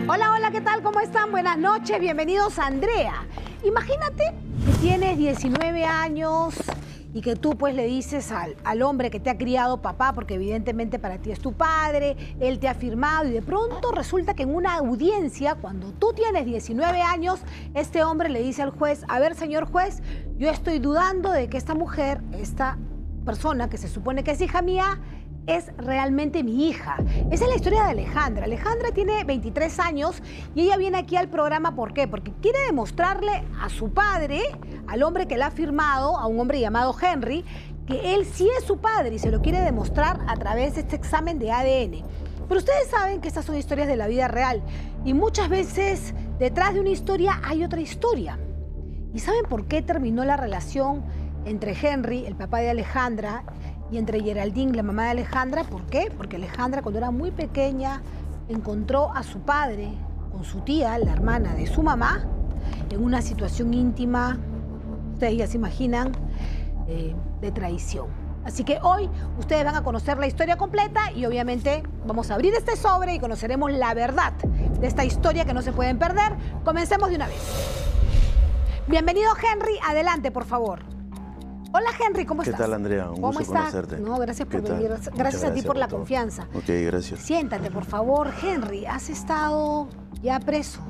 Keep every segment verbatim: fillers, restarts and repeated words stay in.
Hola, hola, ¿qué tal? ¿Cómo están? Buenas noches, bienvenidos a Andrea. Imagínate que tienes diecinueve años y que tú pues le dices al, al hombre que te ha criado papá, porque evidentemente para ti es tu padre, él te ha firmado y de pronto resulta que en una audiencia, cuando tú tienes diecinueve años, este hombre le dice al juez, a ver señor juez, yo estoy dudando de que esta mujer, esta persona que se supone que es hija mía, es realmente mi hija. Esa es la historia de Alejandra. Alejandra tiene veintitrés años y ella viene aquí al programa, ¿por qué? Porque quiere demostrarle a su padre, al hombre que la ha firmado, a un hombre llamado Henry, que él sí es su padre y se lo quiere demostrar a través de este examen de A D N. Pero ustedes saben que estas son historias de la vida real y muchas veces detrás de una historia hay otra historia. ¿Y saben por qué terminó la relación entre Henry, el papá de Alejandra, y entre Geraldine, la mamá de Alejandra? ¿Por qué? Porque Alejandra, cuando era muy pequeña, encontró a su padre con su tía, la hermana de su mamá, en una situación íntima, ustedes ya se imaginan, eh, de traición. Así que hoy ustedes van a conocer la historia completa y obviamente vamos a abrir este sobre y conoceremos la verdad de esta historia que no se pueden perder. Comencemos de una vez. Bienvenido, Henry. Adelante, por favor. Hola, Henry, ¿cómo estás? ¿Qué tal, Andrea? Un ¿Cómo gusto estás? conocerte. No, gracias por venir. Gracias, gracias a ti por la por confianza. Ok, gracias. Siéntate, por favor. Henry, ¿has estado ya preso?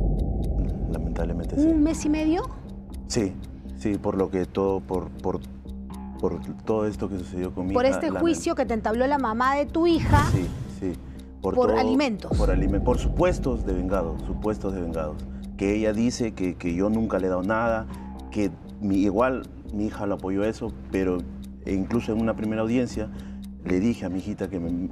Lamentablemente sí. ¿Un mes y medio? Sí, sí, por lo que todo, por, por, por todo esto que sucedió con mi hija. Por este juicio que te entabló la mamá de tu hija. Sí, sí. Por, por todo, alimentos. Por, aliment por supuestos de vengados, supuestos de vengados. Que ella dice que, que yo nunca le he dado nada, que mi, igual mi hija lo apoyó eso, pero e incluso en una primera audiencia le dije a mi hijita que, me,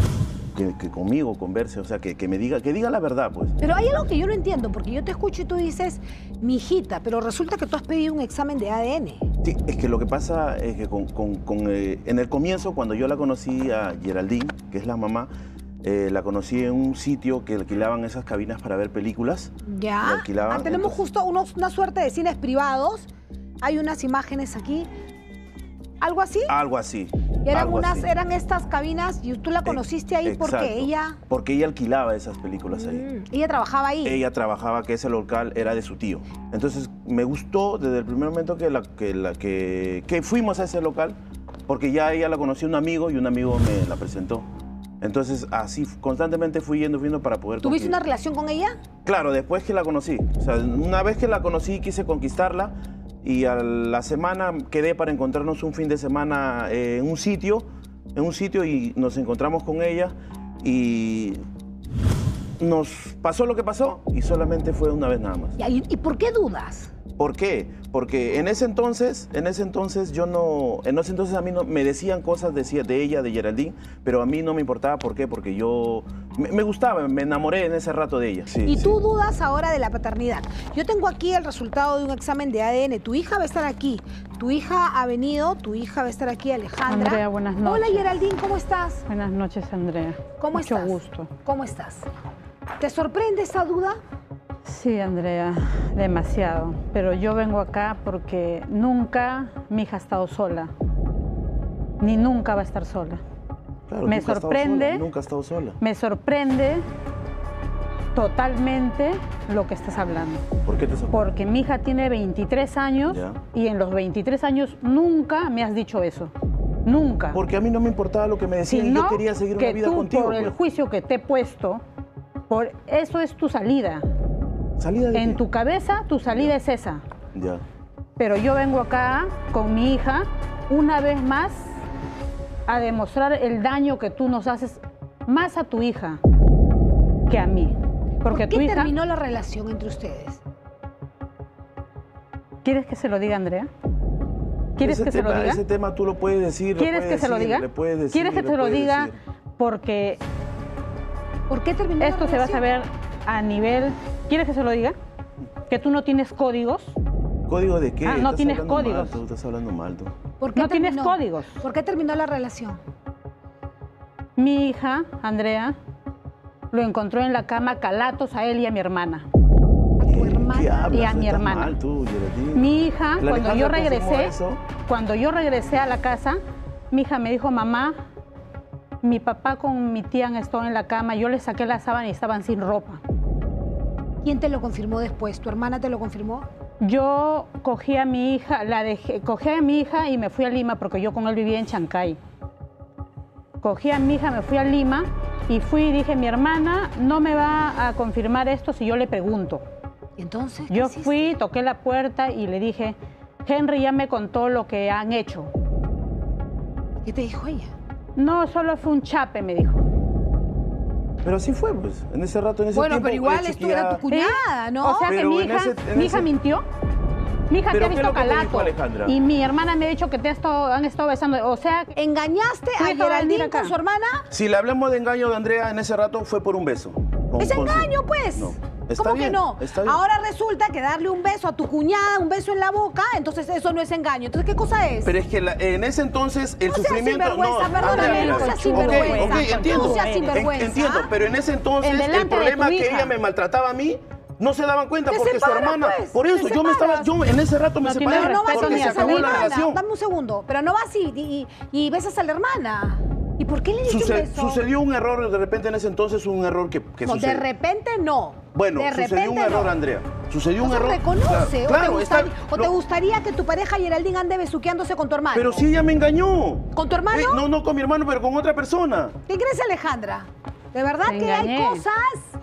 que, que conmigo converse, o sea, que, que me diga, que diga la verdad, pues. Pero hay algo que yo no entiendo, porque yo te escucho y tú dices, mi hijita, pero resulta que tú has pedido un examen de A D N. Sí, es que lo que pasa es que con, con, con, eh, en el comienzo, cuando yo la conocí a Geraldine, que es la mamá, Eh, la conocí en un sitio que alquilaban esas cabinas para ver películas. Ya. Alquilaban, ah, tenemos entonces... justo unos, una suerte de cines privados. Hay unas imágenes aquí. ¿Algo así? Algo así. Y eran, algo unas, así. eran estas cabinas y tú la conociste ahí Exacto, porque ella... Porque ella alquilaba esas películas ahí. Mm, ella trabajaba ahí. Ella trabajaba, que ese local era de su tío. Entonces me gustó desde el primer momento que, la, que, la, que, que fuimos a ese local, porque ya ella la conocía un amigo y un amigo me la presentó. Entonces, así constantemente fui yendo, yendo para poder... ¿Tuviste una relación con ella? Claro, después que la conocí. O sea, una vez que la conocí, quise conquistarla y a la semana quedé para encontrarnos un fin de semana eh, en un sitio, en un sitio y nos encontramos con ella y nos pasó lo que pasó y solamente fue una vez nada más. ¿Y, y por qué dudas? ¿Por qué? Porque en ese entonces, en ese entonces yo no, en ese entonces a mí no, me decían cosas decía, de ella, de Geraldine, pero a mí no me importaba. ¿Por qué? Porque yo, me, me gustaba, me enamoré en ese rato de ella. Sí, y sí. tú dudas ahora de la paternidad. Yo tengo aquí el resultado de un examen de A D N. Tu hija va a estar aquí. Tu hija ha venido, tu hija va a estar aquí, Alejandra. Andrea, buenas noches. Hola, Geraldine, ¿cómo estás? Buenas noches, Andrea. ¿Cómo Mucho estás? gusto. ¿Cómo estás? ¿Te sorprende esa duda? Sí, Andrea, demasiado. Pero yo vengo acá porque nunca mi hija ha estado sola. Ni nunca va a estar sola. Claro, me nunca sorprende. Ha sola, nunca ha estado sola. Me sorprende totalmente lo que estás hablando. ¿Por qué te sorprende? Porque mi hija tiene veintitrés años ¿Ya? Y en los veintitrés años nunca me has dicho eso. Nunca. Porque a mí no me importaba lo que me decían y yo quería seguir una vida tú, contigo. Por el pues. juicio que te he puesto, por eso es tu salida. ¿Salida de En qué? tu cabeza, tu salida Ya. es esa. Ya. Pero yo vengo acá con mi hija, una vez más, a demostrar el daño que tú nos haces más a tu hija que a mí. Porque ¿Por qué tu hija... terminó la relación entre ustedes? ¿Quieres que se lo diga, Andrea? ¿Quieres ese que tema, se lo diga? Ese tema tú lo puedes decir. ¿Quieres que se lo diga? Le puedes decir, ¿Quieres que le se lo puedes diga? decir. Porque ¿Por qué terminó esto la se va a relación? saber a nivel... ¿Quieres que se lo diga? Que tú no tienes códigos. ¿Código de qué? Ah, no Estás tienes hablando mal, códigos. tú estás hablando mal, tú. ¿Por qué No tienes terminó? códigos. ¿Por qué terminó la relación? Mi hija, Andrea, lo encontró en la cama calatos a él y a mi hermana. A tu ¿Qué hermana. hablas? Y a mi Estás hermana. mal, tú, Geraldine. Mi hija, ¿La cuando yo Alejandra confirmó regresé, eso? cuando yo regresé a la casa, mi hija me dijo, mamá, mi papá con mi tía han estado en la cama, yo les saqué la sábana y estaban sin ropa. ¿Quién te lo confirmó después? ¿Tu hermana te lo confirmó? Yo cogí a mi hija, la dejé, cogí a mi hija y me fui a Lima porque yo con él vivía en Chancay. Cogí a mi hija, me fui a Lima y fui y dije, mi hermana no me va a confirmar esto si yo le pregunto. ¿Y entonces? ¿qué Yo hiciste? fui, toqué la puerta y le dije, Henry ya me contó lo que han hecho. ¿Qué te dijo ella? No, solo fue un chape, me dijo. Pero así fue, pues. En ese rato, en ese Bueno, tiempo... pero igual la esto era tu chiquilla- cuñada, ¿no? O sea que Pero mi en hija, ese- en mi hija ese- mintió. Mi hija te ¿Pero ha qué visto es lo que te dijo calato. Alejandra? Y mi hermana me ha dicho que te ha estado, han estado besando. O sea, ¿Engañaste Tu a hija va a venir Geraldine acá. con su hermana? Si le hablamos de engaño de Andrea, en ese rato fue por un beso. Con- Es con su- engaño, pues. No. Está ¿Cómo bien, que no? está bien. Ahora resulta que darle un beso a tu cuñada, un beso en la boca, entonces eso no es engaño. Entonces, ¿qué cosa es? Pero es que la- en ese entonces el No seas sufrimiento... sinvergüenza, no, perdóname, Andrea, no mira. seas Ok, sinvergüenza. ok, entiendo. No seas En- sinvergüenza. Entiendo, pero en ese entonces En delante el de problema tu que hija. ella me maltrataba a mí, no se daban cuenta Te porque separa, su hermana... pues, por te eso, yo me separas. estaba... Yo en ese rato me No tiene separé Pero no vas respeto porque y ni se a besas a su la acabó la hija. hermana. relación. Dame un segundo. Pero no vas y, y, y besas a la hermana. ¿Y por qué le diste Suce- un beso? sucedió un error de repente en ese entonces, un error que, que No, de sucedió. repente no. Bueno, de sucedió repente un error, no. Andrea. Sucedió O un sea, error. reconoce. Claro, o, claro, te está- gustaría, o te no, gustaría que tu pareja Geraldine ande besuqueándose con tu hermano. Pero sí ella me engañó. ¿Con tu hermano? Eh, no, no con mi hermano, pero con otra persona. ¿Qué crees, Alejandra? De verdad Te que hay engañé. cosas.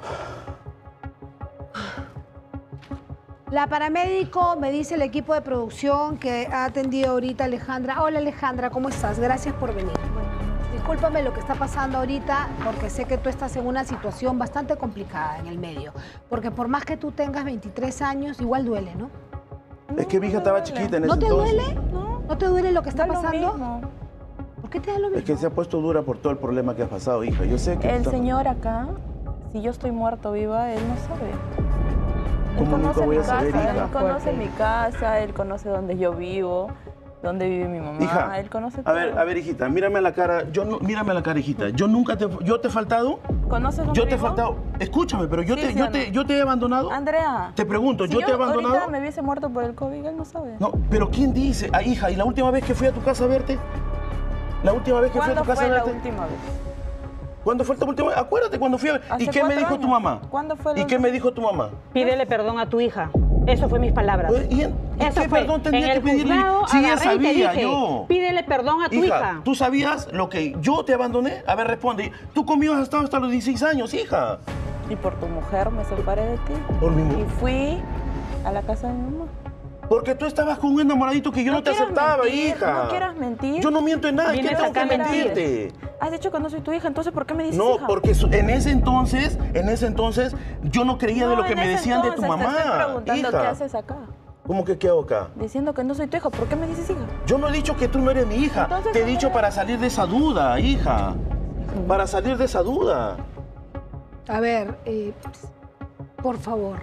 La paramédico me dice el equipo de producción que ha atendido ahorita Alejandra. Hola Alejandra, ¿cómo estás? Gracias por venir. Discúlpame lo que está pasando ahorita porque sé que tú estás en una situación bastante complicada en el medio. Porque por más que tú tengas veintitrés años, igual duele, ¿no? Es que mi hija estaba chiquita en ese ¿No te entonces. duele? No, ¿No te duele lo que está da lo pasando? mismo. ¿Por qué te da lo mismo? Es que se ha puesto dura por todo el problema que has pasado, hija. Yo sé que... El tú estás- señor acá, si yo estoy muerta o viva, él no sabe. Él ¿Cómo nunca conoce voy mi a saber, casa, hija? él conoce Fuerte. mi casa, él conoce dónde yo vivo, dónde vive mi mamá, Hija, él conoce a todo. ver, a ver, hijita, mírame a la cara. Yo no, mírame a la cara, hijita. Yo nunca te... ¿Yo te he faltado? ¿Conoces dónde Yo te he vivo? faltado... Escúchame, pero yo, Sí, te, sí yo, o no. te, yo te he abandonado. Andrea. Te pregunto, si ¿yo te he abandonado? ahorita me hubiese muerto por el COVID, él no sabe. No, pero ¿quién dice? Ah, hija, ¿y la última vez que fui a tu casa a verte? ¿La última vez que fui a ¿Cuándo tu casa fue a la verte? última vez? ¿Cuándo fue la última vez? Acuérdate cuando fui a ver. Hace ¿Y qué me cuatro dijo tu años. mamá? ¿Cuándo fue la ¿Y qué última? me dijo tu mamá? pídele perdón a tu hija. Eso fue mis palabras. Pues, ¿Y, en- y Eso qué fue. perdón En tendría el que pedirle? juzgado Sí, ya agarré y te sabía dije, yo. pídele perdón a tu hija. Hija, ¿tú sabías lo que yo te abandoné? A ver, responde. Tú conmigo has estado hasta los dieciséis años, hija. Y por tu mujer me separé de ti. Por mi mu- Y fui a la casa de mi mamá. Porque tú estabas con un enamoradito que yo no, te quieras aceptaba, mentir, hija. No quieras mentir. Yo no miento en nada. ¿Qué Vienes tengo que acá a mentir. mentirte? Has dicho que no soy tu hija, entonces ¿por qué me dices No, hija? porque su- en ese entonces, en ese entonces, yo no creía de No, lo que en me ese decían de tu entonces mamá. Te estoy preguntando hija. qué haces acá. ¿Cómo que qué hago acá? Diciendo que no soy tu hija, ¿por qué me dices hija? Yo no he dicho que tú no eres mi hija. Entonces, Te he ¿cómo dicho eres? para salir de esa duda, hija. Para salir de esa duda. A ver, eh, por favor.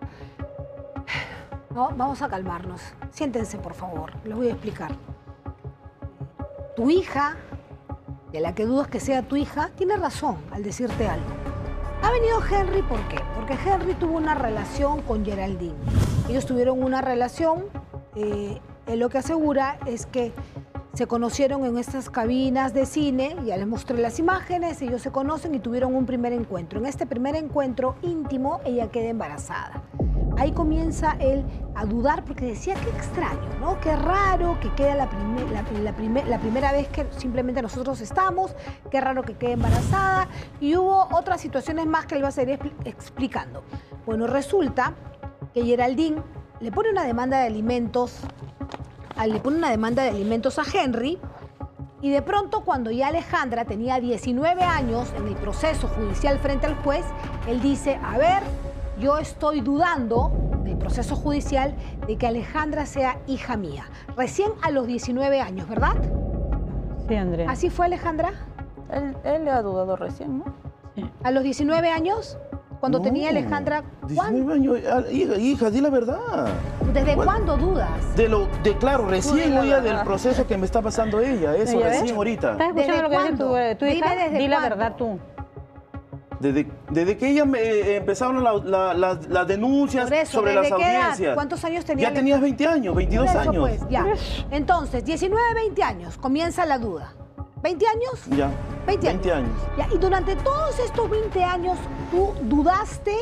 No, vamos a calmarnos. Siéntense, por favor. Les voy a explicar. Tu hija, de la que dudas que sea tu hija, tiene razón al decirte algo. Ha venido Henry, ¿por qué? Porque Henry tuvo una relación con Geraldine. Ellos tuvieron una relación, eh, él lo que asegura es que se conocieron en estas cabinas de cine, ya les mostré las imágenes, ellos se conocen y tuvieron un primer encuentro. En este primer encuentro íntimo, ella queda embarazada. Ahí comienza él a dudar porque decía, qué extraño, ¿no? Qué raro que quede la, primer- la, la primer- la primera vez que simplemente nosotros estamos, qué raro que quede embarazada. Y hubo otras situaciones más que él va a seguir expli- explicando. Bueno, resulta que Geraldine le pone una demanda de alimentos, a- le pone una demanda de alimentos a Henry. Y de pronto, cuando ya Alejandra tenía diecinueve años en el proceso judicial frente al juez, él dice, a ver, yo estoy dudando del proceso judicial de que Alejandra sea hija mía. Recién a los diecinueve años, ¿verdad? Sí, Andrea. ¿Así fue, Alejandra? Él, él le ha dudado recién, ¿no? A los diecinueve años, cuando No, tenía Alejandra, ¿cuán- diecinueve años. Ah, Hija, hija, di la verdad. ¿desde Bueno, cuándo dudas? De lo, de claro, recién la oía verdad. del proceso que me está pasando ella, eso, ¿Ya ves? recién ahorita. ¿Estás escuchando ¿Desde lo que dice tu, cuándo? eh, tu Dime hija? desde Di la cuándo. verdad tú. Desde, desde que ella me, eh, empezaron la- la- las- las denuncias Por eso, sobre ¿desde las qué edad? audiencias. ¿Cuántos años tenía Ya Alejandra? tenías veinte años, veintidós Por eso, años. pues, ya. Entonces, diecinueve, veinte años, comienza la duda. ¿veinte años? Ya. veinte años. años. Ya, y durante todos estos veinte años, ¿tú dudaste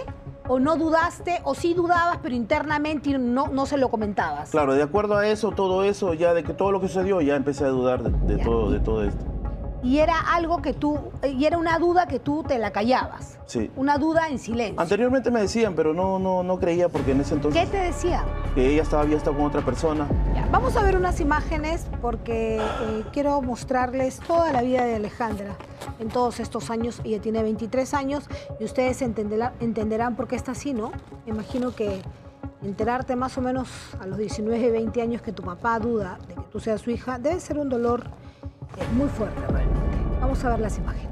o no dudaste, o sí dudabas, pero internamente no, no se lo comentabas? Claro, de acuerdo a eso, todo eso, ya de que todo lo que sucedió, ya empecé a dudar de, de todo, de todo esto. Y era algo que tú, y era una duda que tú te la callabas. Sí. Una duda en silencio. Anteriormente me decían, pero no, no, no creía porque en ese entonces... ¿Qué te decían? Que ella estaba, había estado con otra persona. Ya, vamos a ver unas imágenes porque eh, quiero mostrarles toda la vida de Alejandra en todos estos años. Ella tiene veintitrés años y ustedes entenderán, entenderán por qué está así, ¿no? Me imagino que enterarte más o menos a los diecinueve, veinte años que tu papá duda de que tú seas su hija debe ser un dolor eh, muy fuerte realmente. Vamos a ver las imágenes.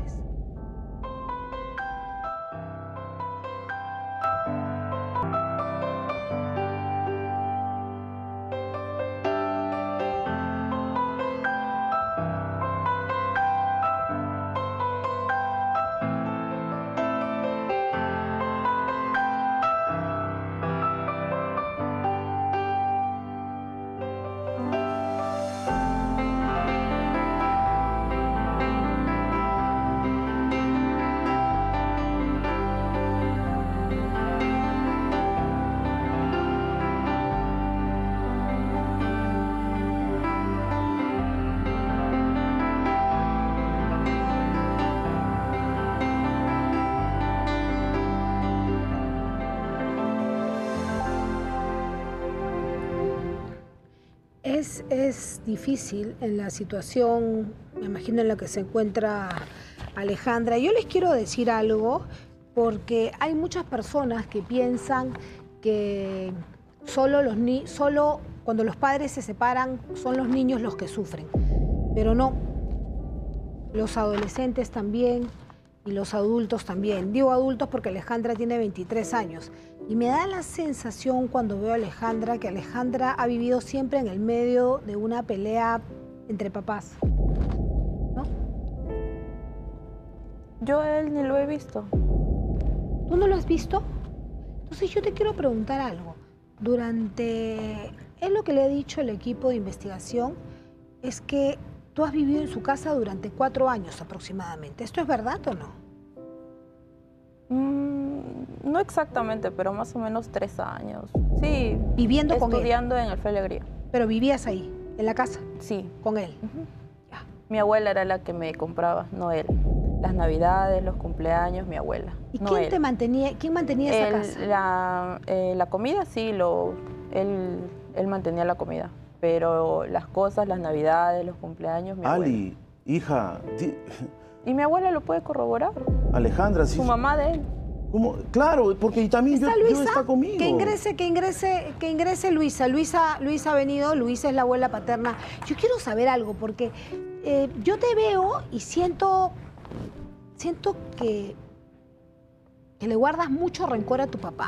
Es, es difícil en la situación, me imagino, en la que se encuentra Alejandra. Yo les quiero decir algo porque hay muchas personas que piensan que solo, los ni solo cuando los padres se separan son los niños los que sufren, pero no. Los adolescentes también y los adultos también. Digo adultos porque Alejandra tiene veintitrés años. Y me da la sensación cuando veo a Alejandra que Alejandra ha vivido siempre en el medio de una pelea entre papás, ¿no? Yo a él ni lo he visto. ¿Tú no lo has visto? Entonces yo te quiero preguntar algo. Durante... Es lo que le ha dicho el equipo de investigación, es que tú has vivido en su casa durante cuatro años aproximadamente. ¿Esto es verdad o no? Mm, no exactamente, pero más o menos tres años. Sí. ¿Viviendo con él? Estudiando en Alfredo Alegría. ¿Pero vivías ahí, en la casa? Sí. ¿Con él? Uh-huh. Ya. Mi abuela era la que me compraba, no él. Las navidades, los cumpleaños, mi abuela. ¿Y no quién él. te mantenía, quién mantenía esa Él, casa? La, eh, la comida, sí, lo, él, él mantenía la comida. Pero las cosas, las navidades, los cumpleaños, mi abuela. Ali, hija... di- Y mi abuela lo puede corroborar. Alejandra, sí. Su mamá de él. ¿Cómo? Claro, porque también yo, ¿Está yo Luisa? está conmigo. Que ingrese, que ingrese, que ingrese Luisa. Luisa. Luisa ha venido, Luisa es la abuela paterna. Yo quiero saber algo, porque eh, yo te veo y siento, siento que, que le guardas mucho rencor a tu papá.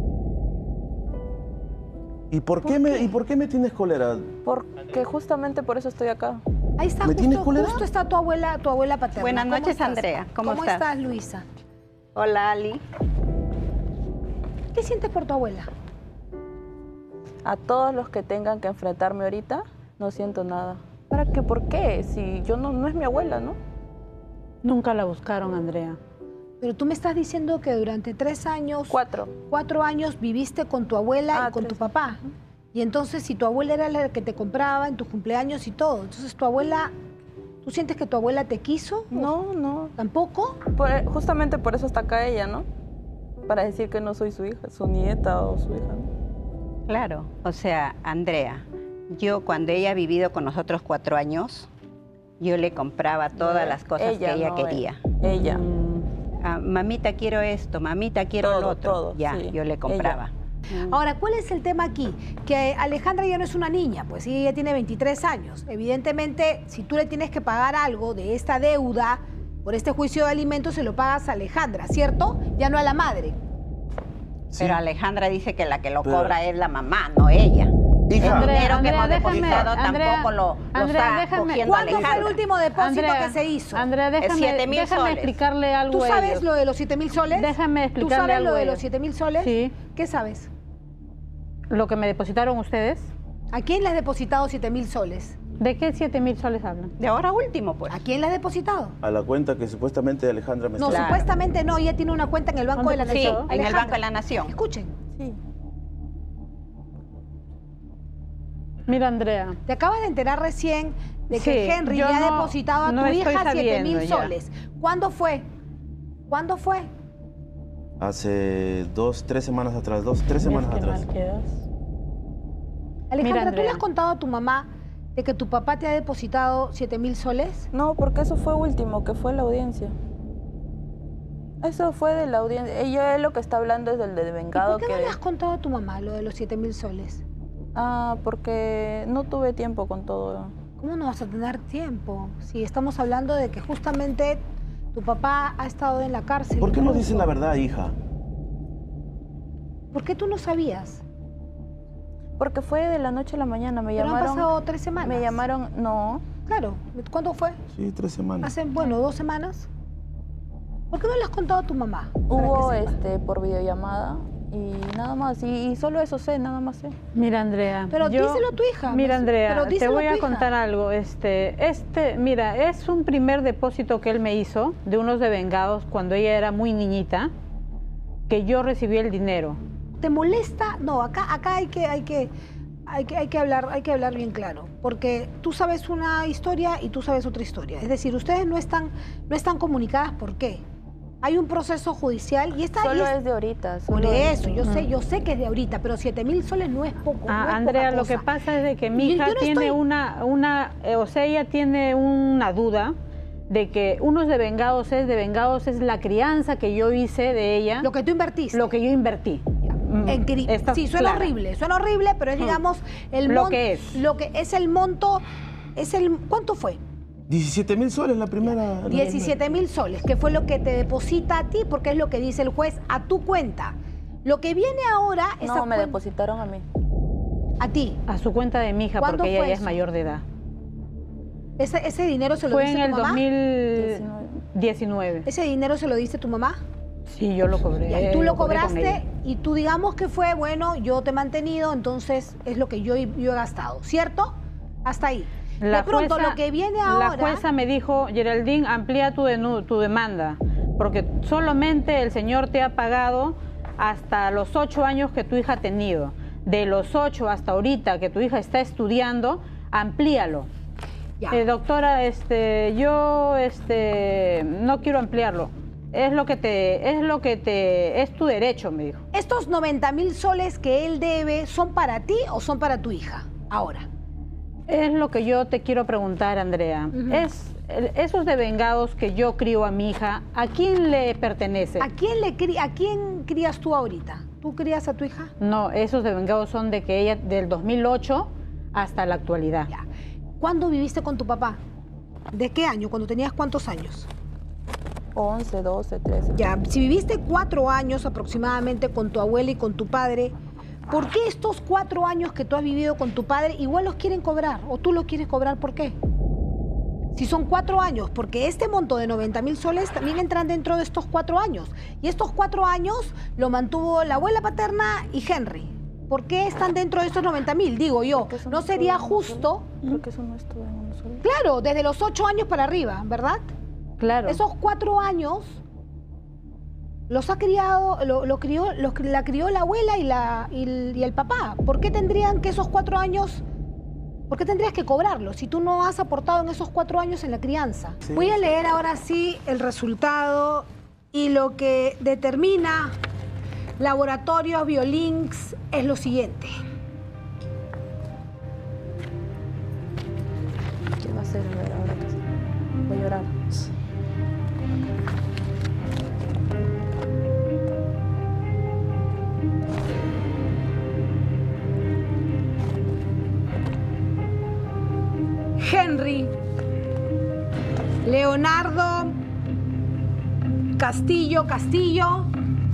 ¿Y por, ¿Por qué me, qué? ¿Y por qué me tienes cólera? Porque justamente por eso estoy acá. Ahí está, ¿Me tienes justo, cólera? justo está tu abuela, tu abuela paterna. Buenas ¿Cómo noches, estás? Andrea. ¿Cómo ¿Cómo estás? estás, Luisa? Hola, Ali. ¿Qué sientes por tu abuela? A todos los que tengan que enfrentarme ahorita, no siento nada. ¿Para qué? ¿Por qué? Si yo no, no es mi abuela, ¿no? Nunca la buscaron, Andrea. Pero tú me estás diciendo que durante tres años, Cuatro. cuatro años viviste con tu abuela Ah, y con tres. tu papá. Y entonces, si tu abuela era la que te compraba en tus cumpleaños y todo, entonces tu abuela, ¿tú sientes que tu abuela te quiso? No, no. ¿Tampoco? Por- justamente por eso está acá ella, ¿no? Para decir que no soy su hija, su nieta o su hija, ¿no? Claro, o sea, Andrea, yo cuando ella ha vivido con nosotros cuatro años, yo le compraba todas las cosas que ella no, quería. Ella. Mm, Ah, mamita, quiero esto, mamita, quiero Todo, lo otro. todo, ya, sí, yo le compraba. Ahora, ¿cuál es el tema aquí? Que Alejandra ya no es una niña, pues ella tiene veintitrés años. Evidentemente, si tú le tienes que pagar algo de esta deuda por este juicio de alimentos, se lo pagas a Alejandra, ¿cierto? Ya no a la madre. Sí. Pero Alejandra dice que la que lo Pero- cobra es la mamá, no ella. Hija, El dinero que Andrea, hemos déjame, depositado Andrea, tampoco lo, lo Andrea, está déjame- cogiendo ¿Cuánto fue el Alejandra. último depósito Andrea, que se hizo? Andrea, déjame, siete mil déjame soles. explicarle algo ¿Tú a sabes ellos. lo de los siete mil soles? Déjame ¿Tú explicarle sabes algo lo a de los ellos. siete mil soles? Sí. ¿Qué sabes? Lo que me depositaron ustedes. ¿A quién le has depositado siete mil soles? ¿De qué siete mil soles hablan? De ahora último, pues. ¿A quién le has depositado? A la cuenta que supuestamente Alejandra me No, está... Claro. supuestamente no, ella tiene una cuenta en el Banco de la ¿Dónde? Sí, Nación. en el Alejandra, Banco de la Nación. Escuchen, Sí. Mira, Andrea, te acabas de enterar recién de que Sí, Henry yo le ha no- depositado a no tu estoy hija siete sabiendo mil ya. soles. ¿Cuándo fue? ¿Cuándo fue? Hace dos, tres semanas atrás, dos, tres semanas ¿ves qué atrás. mal quedas? Alejandra, ¿tú le Andrea. has contado a tu mamá de que tu papá te ha depositado siete mil soles? No, porque eso fue último, que fue la audiencia. Eso fue de la audiencia. Ella lo que está hablando es del de ¿Y vengado por qué que... no le has contado a tu mamá lo de los siete mil soles? Ah, porque no tuve tiempo con todo. ¿Cómo no vas a tener tiempo? Si estamos hablando de que justamente tu papá ha estado en la cárcel. ¿Por qué no incluso. dices la verdad, hija? ¿Por qué tú no sabías? Porque fue de la noche a la mañana. Me Pero han llamaron... pasado tres semanas. Me llamaron... No. Claro. ¿Cuándo fue? Sí, tres semanas. Hace, bueno, dos semanas. ¿Por qué no le has contado a tu mamá? Para Hubo que sepa. este por videollamada y nada más. Y, y solo eso sé, nada más sé. Mira, Andrea. Pero yo- díselo a tu hija. Mira, pues, Andrea, pero te díselo voy a a tu hija. contar algo. Este, este, mira, es un primer depósito que él me hizo de unos devengados cuando ella era muy niñita, que yo recibí el dinero. ¿Te molesta? No, acá, acá hay que, hay que, hay que, hay que hablar, hay que hablar bien claro, porque tú sabes una historia y tú sabes otra historia. Es decir, ustedes no están, no están comunicadas. ¿Por qué? Hay un proceso judicial y está Solo y es- es de ahorita. por solo es eso, de- yo sé, yo sé que es de ahorita, pero siete mil soles no es poco. no Ah, es Andrea, poca lo que cosa. pasa es de que mi Yo- hija yo no tiene estoy- una, una eh, o sea, ella tiene una duda de que unos devengados es, devengados es la crianza que yo hice de ella, Lo que tú invertiste. lo que yo invertí. Mm, En cri- ¿estás sí, suena clara? horrible, suena horrible, pero es, Mm. digamos, el Lo mon- que es. Lo que es el monto, es el, ¿cuánto fue? diecisiete mil soles la primera... la diecisiete mil soles, que fue lo que te deposita a ti, porque es lo que dice el juez, a tu cuenta. Lo que viene ahora es No, a, me cuen- depositaron a mí. a ti. A su cuenta de mi hija, ¿Cuándo porque ella fue ya es eso? mayor de edad. ¿Ese, ese dinero se lo Fue diste en a el tu mamá? dos mil diecinueve. ¿Ese dinero se lo diste a tu mamá? Sí, yo lo cobré. Ya, y tú eh, lo cobré con cobraste ella. y tú digamos que fue, bueno, yo te he mantenido, entonces es lo que yo, he- yo he gastado, ¿cierto? Hasta ahí. La de pronto jueza- lo que viene ahora... La jueza me dijo, Geraldine, amplía tu, denu- tu demanda, porque solamente el señor te ha pagado hasta los ocho años que tu hija ha tenido. De los ocho hasta ahorita que tu hija está estudiando, amplíalo. Ya. Eh, doctora, este, yo este, no quiero ampliarlo. Es lo que te, es lo que te, es tu derecho, me dijo. ¿Estos noventa mil soles que él debe son para ti o son para tu hija? Ahora. Es lo que yo te quiero preguntar, Andrea. Ujú. Es el- esos devengados que yo crío a mi hija, ¿a quién le pertenece? ¿A quién, le cri- ¿A quién crías tú ahorita? ¿Tú crías a tu hija? No, esos devengados son de que ella del dos mil ocho hasta la actualidad. Ya. ¿Cuándo viviste con tu papá? ¿De qué año? ¿Cuando tenías cuántos años? once, doce, trece. Ya, si viviste cuatro años aproximadamente con tu abuela y con tu padre, ¿por qué estos cuatro años que tú has vivido con tu padre igual los quieren cobrar? ¿O tú los quieres cobrar por qué? Si son cuatro años, porque este monto de noventa mil soles también entran dentro de estos cuatro años. Y estos cuatro años lo mantuvo la abuela paterna y Henry. ¿Por qué están dentro de estos noventa mil? Digo yo, Porque eso no estuvo sería en uno justo, solo. Creo que eso no estuvo en uno solo. claro, desde los ocho años para arriba, ¿verdad? Claro. Esos cuatro años los ha criado, lo, lo crió, los, la crió la abuela y, la, y, el, y el papá. ¿Por qué tendrían que esos cuatro años, por qué tendrías que cobrarlos si tú no has aportado en esos cuatro años en la crianza? Sí. Voy a leer ahora sí el resultado y lo que determina Laboratorios Biolinks es lo siguiente. ¿Qué va a hacer? A ver, ahora que sí. Voy a llorar. Henry Leonardo Castillo Castillo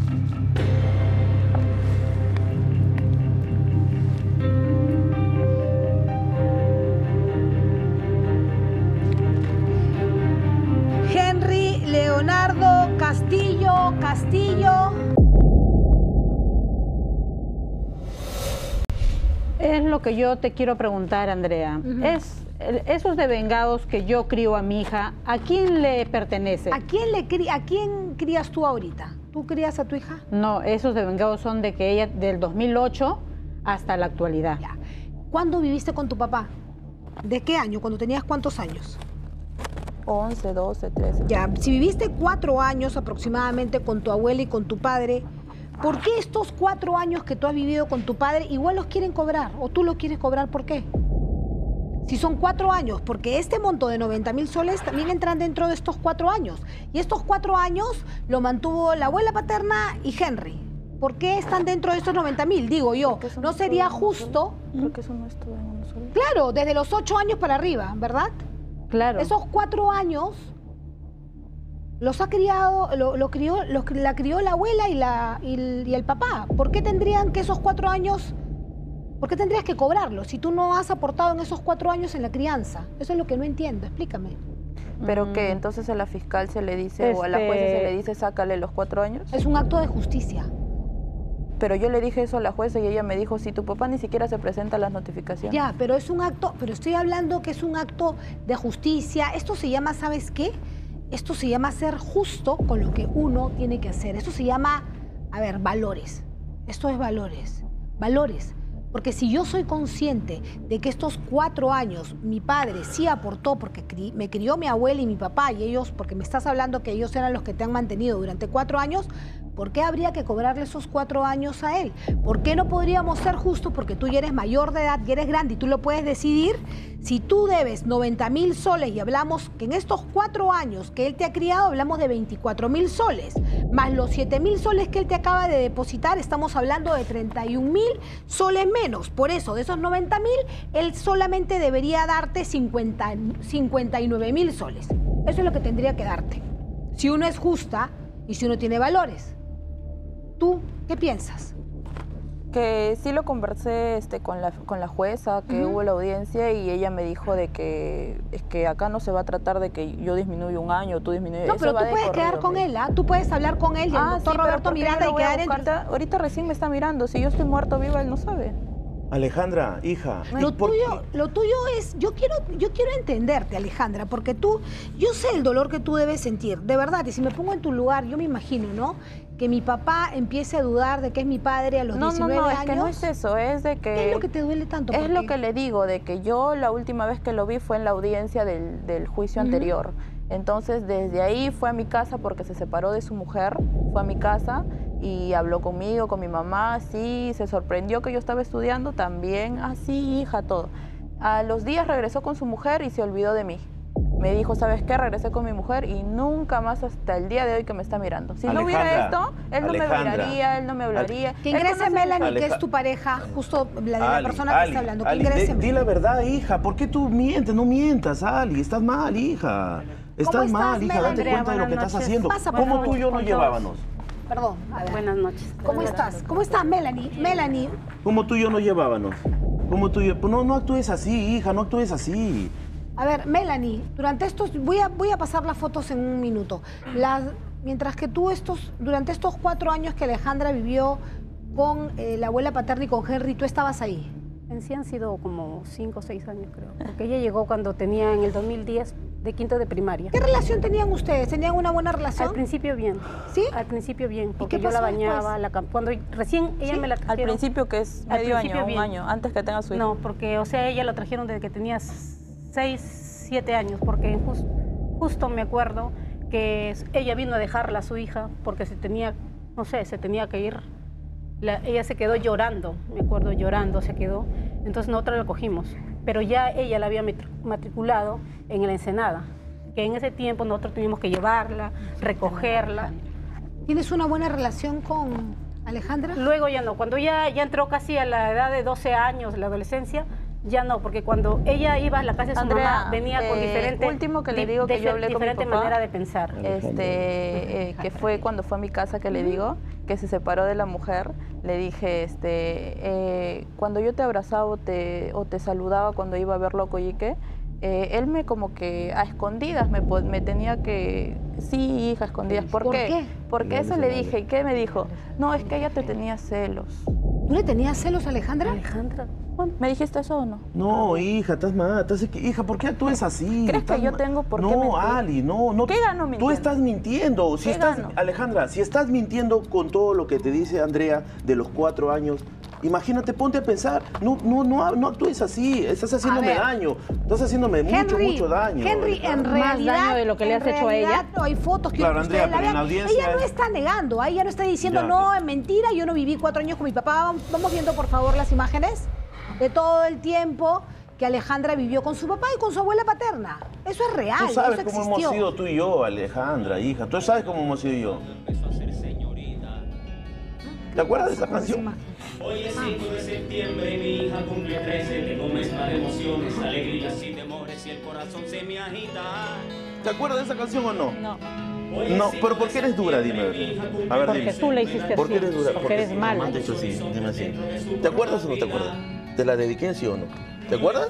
Henry Leonardo Castillo Castillo es lo que yo te quiero preguntar, Andrea. Ujú. Es el- esos devengados que yo crío a mi hija, ¿a quién le pertenece? ¿A quién, le cri- ¿A quién crías tú ahorita? ¿Tú crías a tu hija? No, esos devengados son de que ella, del dos mil ocho hasta la actualidad. Ya. ¿Cuándo viviste con tu papá? ¿De qué año? ¿Cuando tenías cuántos años? once, doce, trece. Ya, si viviste cuatro años aproximadamente con tu abuela y con tu padre, ¿por qué estos cuatro años que tú has vivido con tu padre igual los quieren cobrar? ¿O tú los quieres cobrar por qué? Si son cuatro años, porque este monto de noventa mil soles también entran dentro de estos cuatro años. Y estos cuatro años lo mantuvo la abuela paterna y Henry. ¿Por qué están dentro de estos noventa mil? Digo yo, Porque eso ¿no es sería todo en uno justo? solo. Porque eso no es todo en uno solo. Claro, desde los ocho años para arriba, ¿verdad? Claro. Esos cuatro años los ha criado, lo, lo crió, los, la crió la abuela y, la, y, el, y el papá. ¿Por qué tendrían que esos cuatro años, por qué tendrías que cobrarlos si tú no has aportado en esos cuatro años en la crianza? Eso es lo que no entiendo, explícame. Pero que entonces a la fiscal se le dice, o a la Este- jueza se le dice, sácale los cuatro años. Es un acto de justicia. Pero yo le dije eso a la jueza y ella me dijo, si tu papá ni siquiera se presenta a las notificaciones. Ya, pero es un acto, pero estoy hablando que es un acto de justicia. Esto se llama, ¿sabes qué? Esto se llama ser justo con lo que uno tiene que hacer. Esto se llama, a ver, valores. Esto es valores. Valores. Porque si yo soy consciente de que estos cuatro años mi padre sí aportó, porque cri- me crió mi abuela y mi papá, y ellos, porque me estás hablando que ellos eran los que te han mantenido durante cuatro años, ¿por qué habría que cobrarle esos cuatro años a él? ¿Por qué no podríamos ser justos? Porque tú ya eres mayor de edad, ya eres grande y tú lo puedes decidir. Si tú debes noventa mil soles y hablamos que en estos cuatro años que él te ha criado, hablamos de veinticuatro mil soles, más los siete mil soles que él te acaba de depositar, estamos hablando de treinta y un mil soles menos. Por eso, de esos noventa mil, él solamente debería darte cincuenta, cincuenta y nueve mil soles. Eso es lo que tendría que darte. Si uno es justa y si uno tiene valores. ¿Tú qué piensas? Que sí lo conversé este, con, la, con la jueza, que Ujú. hubo la audiencia y ella me dijo de que es que acá no se va a tratar de que yo disminuya un año, tú disminuyes. No, eso pero va tú de puedes corrido, quedar con me él, ¿ah? Tú puedes hablar con él y el Ah, doctor sí, pero Roberto ¿por qué yo Miranda lo y voy a quedar entre... buscar? Ahorita recién me está mirando. Si yo estoy muerto viva, él no sabe. Alejandra, hija. ¿y Lo por tuyo, qué? lo tuyo es, yo quiero, yo quiero entenderte, Alejandra, porque tú, yo sé el dolor que tú debes sentir, de verdad, y si me pongo en tu lugar, yo me imagino, ¿no? Que mi papá empiece a dudar de que es mi padre a los No, no, diecinueve no, años. es que no es eso, es de que... ¿Qué es lo que te duele tanto? Es Porque- lo que le digo, de que yo la última vez que lo vi fue en la audiencia del, del juicio Ujú. anterior. Entonces, desde ahí fue a mi casa porque se separó de su mujer, fue a mi casa y habló conmigo, con mi mamá, sí, se sorprendió que yo estaba estudiando también, ah, sí, hija, todo. A los días regresó con su mujer y se olvidó de mí. Me dijo, ¿sabes qué? Regresé con mi mujer y nunca más hasta el día de hoy que me está mirando. Si no hubiera Alejandra, esto, él no me Alejandra. miraría, él no me hablaría. Que Él ingrese conoce- Melanie, que Aleja- es tu pareja, justo la de la Ali, persona que Ali, está hablando. Que Ali, ingrese di- di Melanie. la verdad, hija. ¿Por qué tú mientes? No mientas, Ali. Estás mal, hija. Estás estás, mal, hija. Date Melanie? cuenta de lo que Buenas estás noches. haciendo. Pasa, por ¿Cómo favor, tú y yo nos con llevábamos? Perdón, a ver. Buenas noches. ¿Cómo estás? ¿Cómo estás, Melanie? Melanie, ¿Cómo tú y yo nos llevábamos? ¿Cómo tú y yo? Pues no, no actúes así, hija. No actúes así. a ver, Melanie, durante estos, voy a, voy a pasar las fotos en un minuto. Las, mientras que tú estos, durante estos cuatro años que Alejandra vivió con eh, la abuela paterna y con Henry, tú estabas ahí. En sí han sido como cinco o seis años, creo. Porque ella llegó cuando tenía en el dos mil diez de quinto de primaria. ¿Qué relación tenían ustedes? ¿Tenían una buena relación? Al principio bien. ¿Sí? Al principio bien, porque qué yo la pasó después? bañaba, la cam- cuando recién ella ¿Sí? me la Al trajeron. principio que es Al medio principio año, un bien. año, antes que tenga su hijo. No, porque, o sea, ella la trajeron desde que tenía seis, siete años, porque jus- justo me acuerdo que s- ella vino a dejarla a su hija porque se tenía, no sé, se tenía que ir. La- ella se quedó llorando, me acuerdo, llorando se quedó. Entonces nosotros la cogimos, pero ya ella la había matri- matriculado en la Ensenada, que en ese tiempo nosotros teníamos que llevarla, recogerla. ¿Tienes una buena relación con Alejandra? Luego ya no, cuando ya, ya entró casi a la edad de doce años, la adolescencia, ya no, porque cuando ella iba a la casa de su Andrea, mamá, venía con eh, diferente, último que le di- digo que yo difer- hablé con mi diferente papá. manera de pensar. este eh, que fue cuando fue a mi casa que le digo que se separó de la mujer, le dije este eh, cuando yo te abrazaba o te, o te saludaba cuando iba a verlo a Coyique, eh, él me como que a escondidas me, po- me tenía que sí, hija, a escondidas. ¿Por, ¿Por qué? qué? Porque eso le dije. ¿Y qué me dijo? No, es que ella te tenía celos. ¿Tú le tenías celos a Alejandra? Alejandra, Bueno, ¿me dijiste eso o no? No, hija, estás mal. Estás... Hija, ¿por qué actúes así? ¿Crees Estás que yo ma- tengo por qué No, mentir? Ali, no, no. ¿Qué gano mintiendo? Tú estás mintiendo. Si ¿Qué estás, gano? Alejandra, si estás mintiendo con todo lo que te dice Andrea de los cuatro años, imagínate, ponte a pensar. No, no, no, no actúes así. Estás haciéndome ver. daño. Estás haciéndome mucho, Henry, mucho daño. Henry, en Alejandra. Más realidad, daño de lo que le en has hecho a ella. realidad, no, hay fotos que Claro, ustedes Andrea, la pero en vean. la audiencia Ella no es- está negando, ella no está diciendo, Ya, no, ok. es mentira, yo no viví cuatro años con mi papá. Vamos viendo, por favor, las imágenes de todo el tiempo que Alejandra vivió con su papá y con su abuela paterna. Eso es real, Tú sabes eso cómo existió. hemos sido tú y yo, Alejandra, hija. Tú sabes cómo hemos sido yo. ¿Te acuerdas de esa canción? Hoy es cinco de septiembre y mi hija cumple trece. Tengo mezcla de emociones, alegrías y temores y el corazón se me agita. ¿Te acuerdas de esa canción o no? No. No, pero ¿por qué eres dura? Dime. A ver, Porque dime. tú le hiciste ¿Por qué así, eres dura? porque eres sí, mala. me han dicho así, dime así. ¿Te acuerdas o no te acuerdas? ¿Te la dediqué sí o no? ¿Te acuerdas?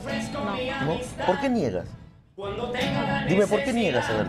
No. ¿Por qué niegas? Dime, ¿por qué niegas? A ver,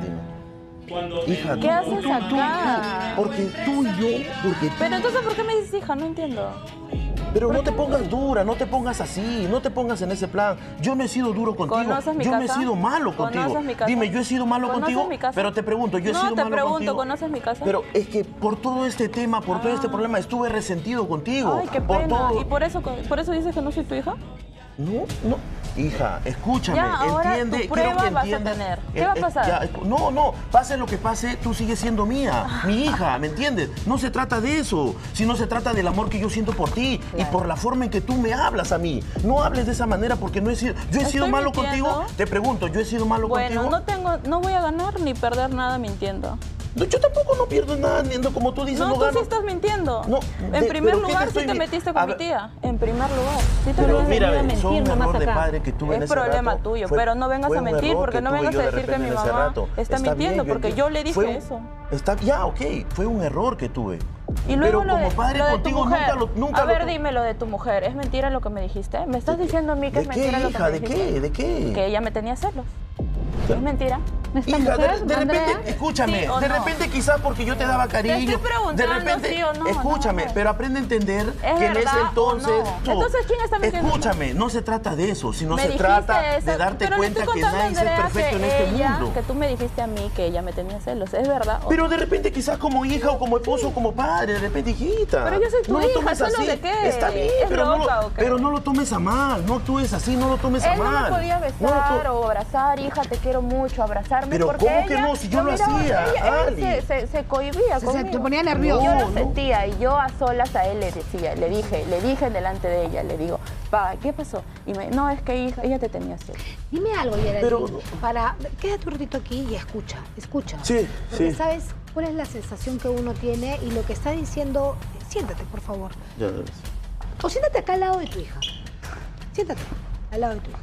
dime. Hija, ¿Qué tú- haces tú- tú- acá? Porque tú y yo, porque tú... Pero entonces, ¿por qué me dices hija? No entiendo. Pero no te pongas dura, no te pongas así, no te pongas en ese plan. Yo no he sido duro contigo, ¿Conoces mi yo no he casa? sido malo contigo. ¿Conoces mi casa? Dime, yo he sido malo ¿Conoces contigo, mi casa? pero te pregunto, yo he No, sido te malo pregunto, contigo. ¿conoces mi casa? Pero es que por todo este tema, por todo este problema, estuve resentido contigo. Ay, qué por pena. todo- ¿Y por eso, por eso dices que no soy tu hija? No, no. Hija, escúchame, Ya, ahora entiende. tu quiero prueba que vas a entiendas. tener. ¿Qué Eh, va a eh, pasar? ya, escu- no, no, pase lo que pase, tú sigues siendo mía, Ah. mi hija, ¿me entiendes? No se trata de eso, sino se trata del amor que yo siento por ti y por la forma en que tú me hablas a mí. No hables de esa manera porque no he sido. Yo he sido ¿Estoy malo mintiendo? contigo. Te pregunto, ¿yo he sido malo Bueno, contigo? no tengo, no voy a ganar ni perder nada mintiendo. No, yo tampoco no pierdo nada, ni ando como tú dices, No, no, tú gano. sí estás mintiendo. No, en de- primer pero ¿qué te lugar, estoy sí te mi- metiste A con mi ver. tía. En primer lugar. Sí te Pero metiste. mira, venido a ve, son mentir un nomás error de acá. padre que tuve en Es ese problema rato. tuyo, Fue- pero no vengas fue a un mentir, error porque que no tuve vengas yo a de decir que repente mi en ese mamá rato. está bien, mintiendo, porque entiendo. yo le dije Fue un- eso. Está, ya, ok, fue un error que tuve. Y luego Pero lo como de, padre lo de tu contigo mujer. nunca lo nunca A ver, lo- dime lo de tu mujer. ¿Es mentira lo que me dijiste? ¿Me estás diciendo a mí que ¿De es qué, mentira lo que hija? me ¿De dijiste? qué? ¿De qué? Que ella me tenía celos. ¿Es mentira? ¿Esta Hija, de, mujer, de repente, Andrea? escúchame, ¿Sí o de no? repente quizás porque yo te daba cariño. estoy preguntando de repente, sí o no, escúchame, no. pero aprende a entender ¿Es que en ese verdad o entonces. no? tú- Entonces, ¿quién está mintiendo? Escúchame, no se trata de eso, sino Me se dijiste trata eso, de darte pero cuenta le estoy que contando a nadie es Andrea perfecto en que este ella, mundo. que tú me dijiste a mí que ella me tenía celos. ¿Es verdad? o Pero no? de repente quizás como hija o como esposo o como padre, de repente hijita. Pero yo soy tu no lo hija, tomes ¿celos así. de qué? Está bien, ¿Es pero, no loca lo, o qué? pero no lo tomes a mal, no actúes así, no lo tomes a Él no mal. me podía No lo to- besar o abrazar, hija, te quiero mucho, abrazarme. Pero porque ¿cómo que ella- no? Si yo lo mira, hacía, ella- Ali. Él se, se, se cohibía Se- se conmigo. te ponía nervioso. Yo No, lo no. sentía y yo a solas a él le decía, le dije, le dije delante de ella, le digo, pa, ¿qué pasó? Y me, no, es que hija, ella te tenía celos. Dime algo, Yareli, Pero- para... Quédate un ratito aquí y escucha, escucha. Sí, Porque sí. sabes cuál es la sensación que uno tiene y lo que está diciendo... Siéntate, por favor. Ya ves. O siéntate acá al lado de tu hija. Siéntate al lado de tu hija.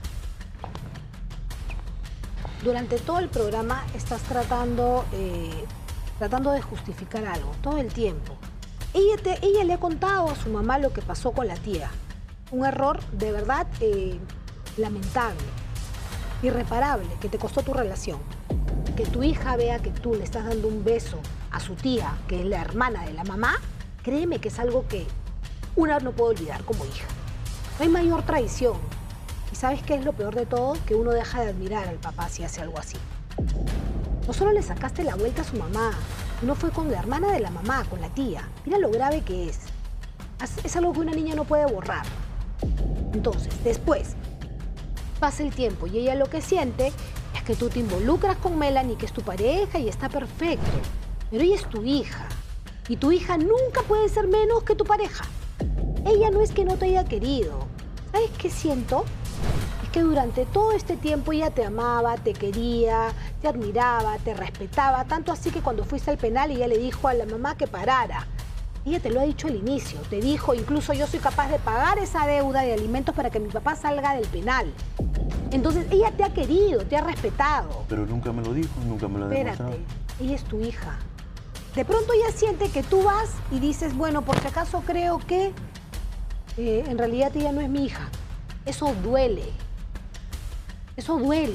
Durante todo el programa estás tratando, eh, tratando de justificar algo, todo el tiempo. Ella, te, ella le ha contado a su mamá lo que pasó con la tía. Un error de verdad eh, lamentable, irreparable, que te costó tu relación. Que tu hija vea que tú le estás dando un beso a su tía, que es la hermana de la mamá, créeme que es algo que una no puede olvidar como hija. No hay mayor traición. ¿Y sabes qué es lo peor de todo? Que uno deja de admirar al papá si hace algo así. No solo le sacaste la vuelta a su mamá, no fue con la hermana de la mamá, con la tía. Mira lo grave que es. Es algo que una niña no puede borrar. Entonces, después, pasa el tiempo y ella lo que siente es que tú te involucras con Melanie, que es tu pareja y está perfecto. Pero ella es tu hija. Y tu hija nunca puede ser menos que tu pareja. Ella no es que no te haya querido. ¿Sabes qué siento? Es que durante todo este tiempo ella te amaba, te quería, te admiraba, te respetaba, tanto así que cuando fuiste al penal ella le dijo a la mamá que parara. Ella te lo ha dicho al inicio, te dijo, incluso yo soy capaz de pagar esa deuda de alimentos para que mi papá salga del penal. Entonces ella te ha querido, te ha respetado. Pero nunca me lo dijo, nunca me lo ha demostrado. Espérate, ella es tu hija. De pronto ella siente que tú vas y dices, bueno, por si acaso creo que eh, en realidad ella no es mi hija. Eso duele. Eso duele.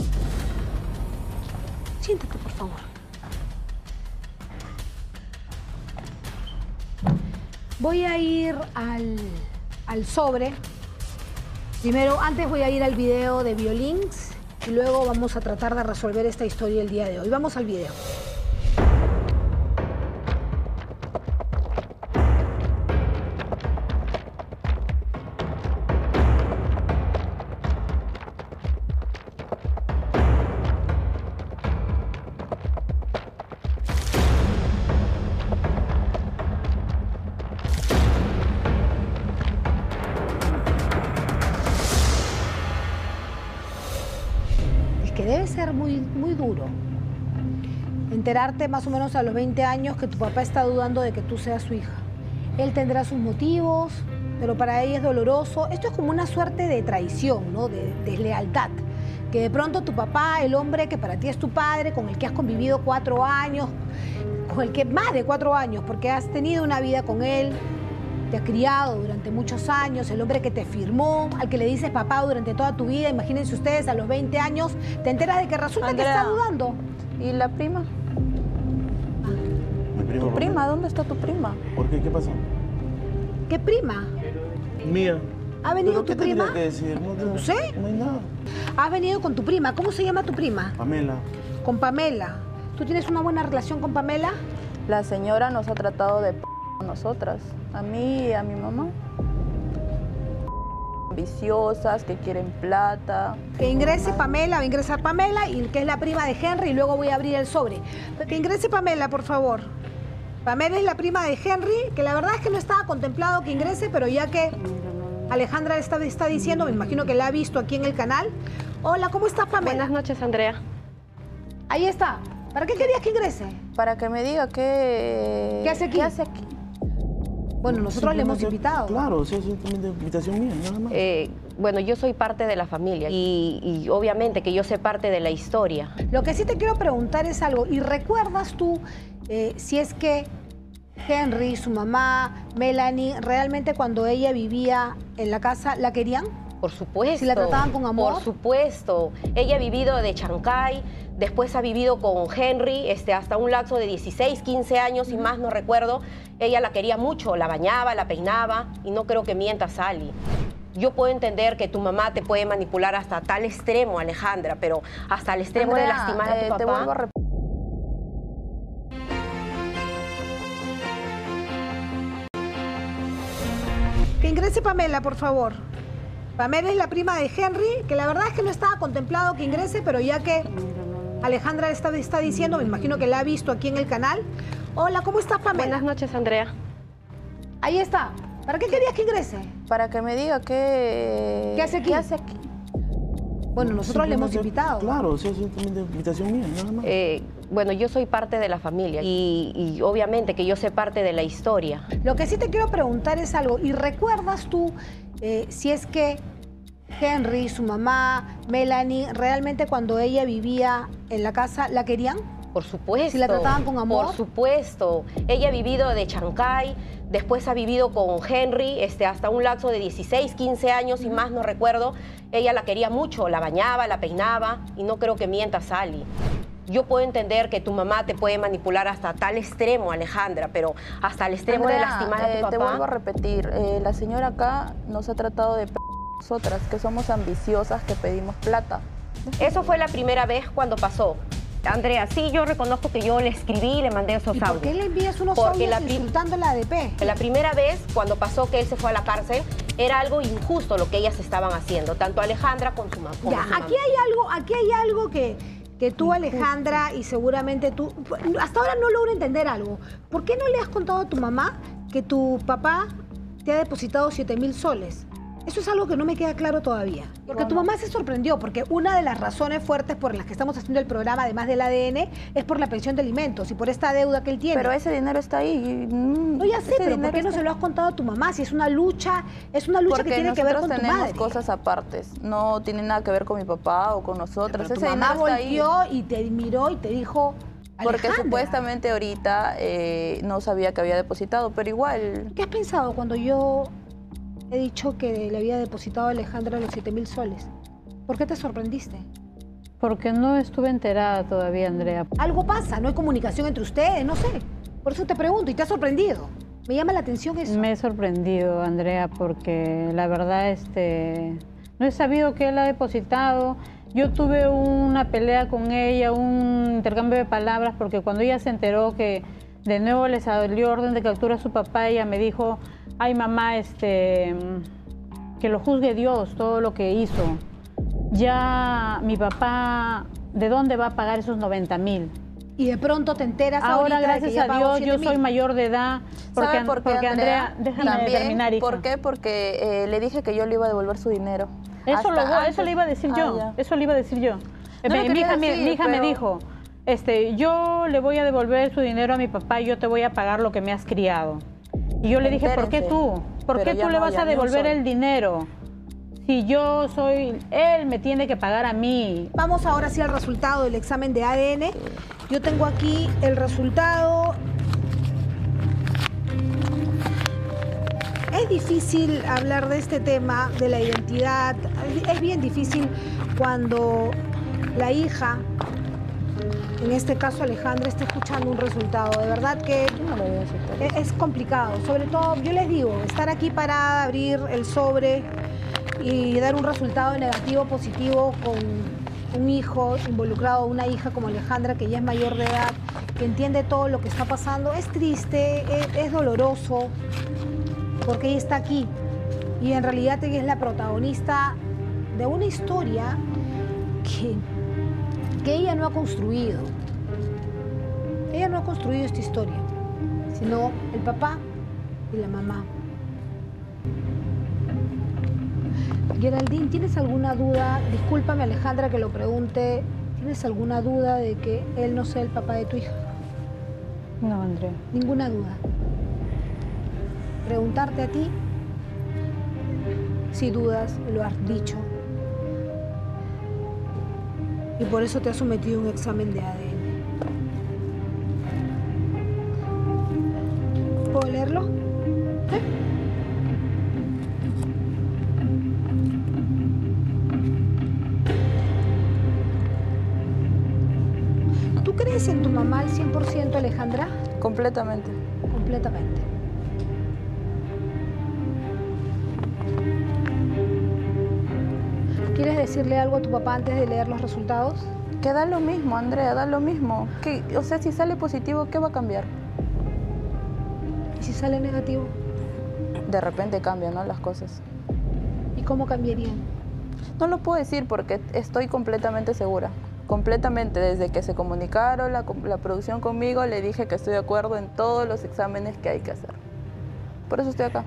Siéntate, por favor. Voy a ir al, al sobre Primero, antes voy a ir al video de Violins y luego vamos a tratar de resolver esta historia el día de hoy. Vamos al video. Que debe ser muy, muy duro enterarte más o menos a los veinte años que tu papá está dudando de que tú seas su hija. Él tendrá sus motivos, pero para ella es doloroso. Esto es como una suerte de traición, ¿no? De deslealtad. Que de pronto tu papá, el hombre que para ti es tu padre, con el que has convivido cuatro años, con el que más de cuatro años, porque has tenido una vida con él, te ha criado durante muchos años, el hombre que te firmó, al que le dices papá durante toda tu vida. Imagínense ustedes, a los veinte años, te enteras de que resulta Andrea, que está dudando. ¿Y la prima? Mi prima. ¿Tu prima? ¿Dónde está tu prima? ¿Por qué? ¿Qué pasa? ¿Qué prima? Mía. ¿Ha venido ¿Pero qué tu prima? tendría que decir? No, No sé. No hay nada. Has venido con tu prima. ¿Cómo se llama tu prima? Pamela. Con Pamela. ¿Tú tienes una buena relación con Pamela? La señora nos ha tratado de p a nosotras, a mí y a mi mamá. Ambiciosas, que quieren plata. Que ingrese Pamela, va a ingresar Pamela, y que es la prima de Henry, y luego voy a abrir el sobre. Que ingrese Pamela, por favor. Pamela es la prima de Henry, que la verdad es que no estaba contemplado que ingrese, pero ya que Alejandra está, está diciendo, me imagino que la ha visto aquí en el canal. Hola, ¿cómo estás, Pamela? Buenas noches, Andrea. Ahí está. ¿Para qué querías que ingrese? Para que me diga qué... ¿Qué hace aquí? ¿Qué hace aquí? Bueno, nosotros le hemos Simplemente- invitado. Claro, sí, es simplemente invitación mía, nada más. Eh, bueno, yo soy parte de la familia y, y obviamente que yo sé parte de la historia. Lo que sí te quiero preguntar es algo. ¿Y recuerdas tú eh, si es que Henry, su mamá, Melanie, realmente cuando ella vivía en la casa, la querían? Por supuesto. ¿Si la trataban con amor? Por supuesto. Ella ha vivido de Chancay, después ha vivido con Henry este, hasta un lapso de dieciséis, quince años y más, no recuerdo. Ella la quería mucho, la bañaba, la peinaba y no creo que mienta Sally. Yo puedo entender que tu mamá te puede manipular hasta tal extremo, Alejandra, pero hasta el extremo Andrea, de lastimar a tu eh, papá. te vuelvo a repetir. Que ingrese Pamela, por favor. Pamela es la prima de Henry, que la verdad es que no estaba contemplado que ingrese, pero ya que Alejandra está, está diciendo, me imagino que la ha visto aquí en el canal. Hola, ¿cómo estás, Pamela? Buenas noches, Andrea. Ahí está. ¿Para qué querías que ingrese? Para que me diga qué... ¿Qué hace aquí? ¿Qué hace aquí? Bueno, nosotros le hemos Simplemente- invitado. Claro, sí, es simplemente invitación mía, nada más. Eh, bueno, yo soy parte de la familia y, y obviamente que yo sé parte de la historia. Lo que sí te quiero preguntar es algo. ¿Y recuerdas tú eh, si es que Henry, su mamá, Melanie, realmente cuando ella vivía en la casa, la querían? Por supuesto. ¿Si la trataban con amor? Por supuesto. Ella ha vivido de Chancay, después ha vivido con Henry este, hasta un lapso de dieciséis, quince años y más, no recuerdo. Ella la quería mucho, la bañaba, la peinaba y no creo que mienta Sally. Yo puedo entender que tu mamá te puede manipular hasta tal extremo, Alejandra, pero hasta el extremo de Andrea, lastimar a tu eh, papá. te vuelvo a repetir, eh, la señora acá nos ha tratado de p a nosotras, que somos ambiciosas, que pedimos plata. Eso fue la primera vez cuando pasó. Andrea, sí, yo reconozco que yo le escribí y le mandé esos ¿Y por audios. qué le envías unos Porque audios la prim- insultando a la A D P? La primera vez, cuando pasó que él se fue a la cárcel, era algo injusto lo que ellas estaban haciendo, tanto Alejandra con su, ma- como Ya, su mamá. aquí hay algo, aquí hay algo que, que tú, Alejandra, y seguramente tú, hasta ahora no logro entender algo. ¿Por qué no le has contado a tu mamá que tu papá te ha depositado siete mil soles? Eso es algo que no me queda claro todavía. Porque tu mamá se sorprendió, porque una de las razones fuertes por las que estamos haciendo el programa, además del A D N, es por la pensión de alimentos y por esta deuda que él tiene. Pero ese dinero está ahí. y, mm, No, ya sé, ese pero ¿por dinero qué no está- se lo has contado a tu mamá? Si es una lucha, es una lucha Porque que tiene que ver con nosotros tu tenemos madre. cosas apartes. No tiene nada que ver con mi papá o con nosotros. Pero tu Ese mamá dinero está ahí. volteó y te miró y te dijo, Porque Alejandra, supuestamente ahorita eh, no sabía que había depositado, pero igual. ¿qué has pensado cuando yo he dicho que le había depositado a Alejandra los siete mil soles? ¿Por qué te sorprendiste? Porque no estuve enterada todavía, Andrea. Algo pasa, no hay comunicación entre ustedes, no sé. Por eso te pregunto, y te ha sorprendido. Me llama la atención eso. Me he sorprendido, Andrea, porque la verdad, este, No he sabido que él ha depositado. Yo tuve una pelea con ella, un intercambio de palabras, porque cuando ella se enteró que de nuevo le salió orden de captura a su papá, ella me dijo, ay mamá, este, que lo juzgue Dios, todo lo que hizo. Ya mi papá, ¿de dónde va a pagar esos noventa mil? Y de pronto te enteras ahora, ahorita de que gracias ya a pagó Dios, yo siete mil. soy mayor de edad. Porque, ¿Sabe por qué, porque Andrea? Andrea, déjame También, terminar, hija. ¿por qué? Porque eh, le dije que yo le iba a devolver su dinero. Eso, Hasta lo, eso antes. le iba a decir Ah, yo, ya. eso le iba a decir yo. No mi, lo mi quería hija, me- decir, mi hija me pero- dijo, este, yo le voy a devolver su dinero a mi papá y yo te voy a pagar lo que me has criado. Y yo le dije, ¿por qué Entérense. tú? ¿Por Pero qué ya tú le no, vas ya a ni un devolver sol. el dinero? Si yo soy, él me tiene que pagar a mí. Vamos ahora sí al resultado del examen de A D N. Yo tengo aquí el resultado. Es difícil hablar de este tema, de la identidad. Es bien difícil cuando la hija, en este caso Alejandra, está escuchando un resultado. De verdad que es, es complicado. Sobre todo, yo les digo, estar aquí para abrir el sobre y dar un resultado negativo o positivo con un hijo involucrado, una hija como Alejandra, que ya es mayor de edad, que entiende todo lo que está pasando, es triste, es, es doloroso, porque ella está aquí y en realidad ella es la protagonista de una historia que, que ella no ha construido. Ella no ha construido esta historia, sino el papá y la mamá. Geraldine, ¿tienes alguna duda? Discúlpame, Alejandra, que lo pregunte. ¿Tienes alguna duda de que él no sea el papá de tu hija? No, Andrea. Ninguna duda. Preguntarte a ti, si dudas, lo has dicho. Y por eso te has sometido a un examen de A D N. ¿Puedo leerlo? ¿Eh? ¿Tú crees en tu mamá al cien por ciento, Alejandra? Completamente. Completamente. ¿Quieres decirle algo a tu papá antes de leer los resultados? Que da lo mismo, Andrea, da lo mismo. Que, o sea, si sale positivo, ¿qué va a cambiar? ¿Y si sale negativo? De repente cambian, ¿no? Las cosas. ¿Y cómo cambiarían? No lo puedo decir porque estoy completamente segura. Completamente. Desde que se comunicaron la, la producción conmigo, le dije que estoy de acuerdo en todos los exámenes que hay que hacer. Por eso estoy acá.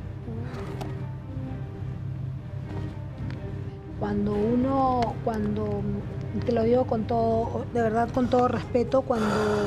Cuando uno, cuando, te lo digo con todo, de verdad con todo respeto, cuando,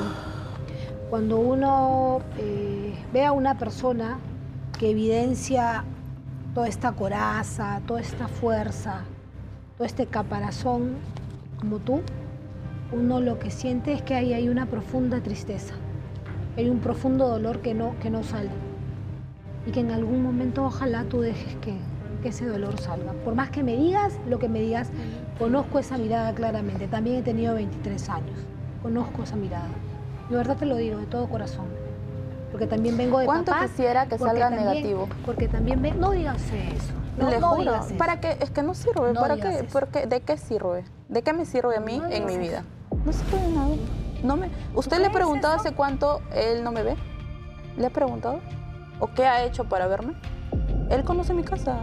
cuando uno eh, ve a una persona que evidencia toda esta coraza, toda esta fuerza, todo este caparazón como tú, uno lo que siente es que ahí hay una profunda tristeza, hay un profundo dolor que no, que no sale y que en algún momento ojalá tú dejes que, que ese dolor salga. Por más que me digas lo que me digas, conozco esa mirada claramente. También he tenido veintitrés años, conozco esa mirada. De verdad te lo digo de todo corazón, porque también vengo de ¿Cuánto papás, quisiera que porque salga también- negativo? Porque también ven, no digas eso. No, Le no juro. digas eso. ¿Para qué? Es que no sirve. No ¿Para digas qué? eso. ¿Por qué? ¿De qué sirve? ¿De qué me sirve a mí No en mi digas vida? eso. No sirve de nada. No me... ¿Usted le ha crees preguntado eso? hace cuánto él no me ve? ¿Le ha preguntado? ¿O qué ha hecho para verme? Él conoce mi casa.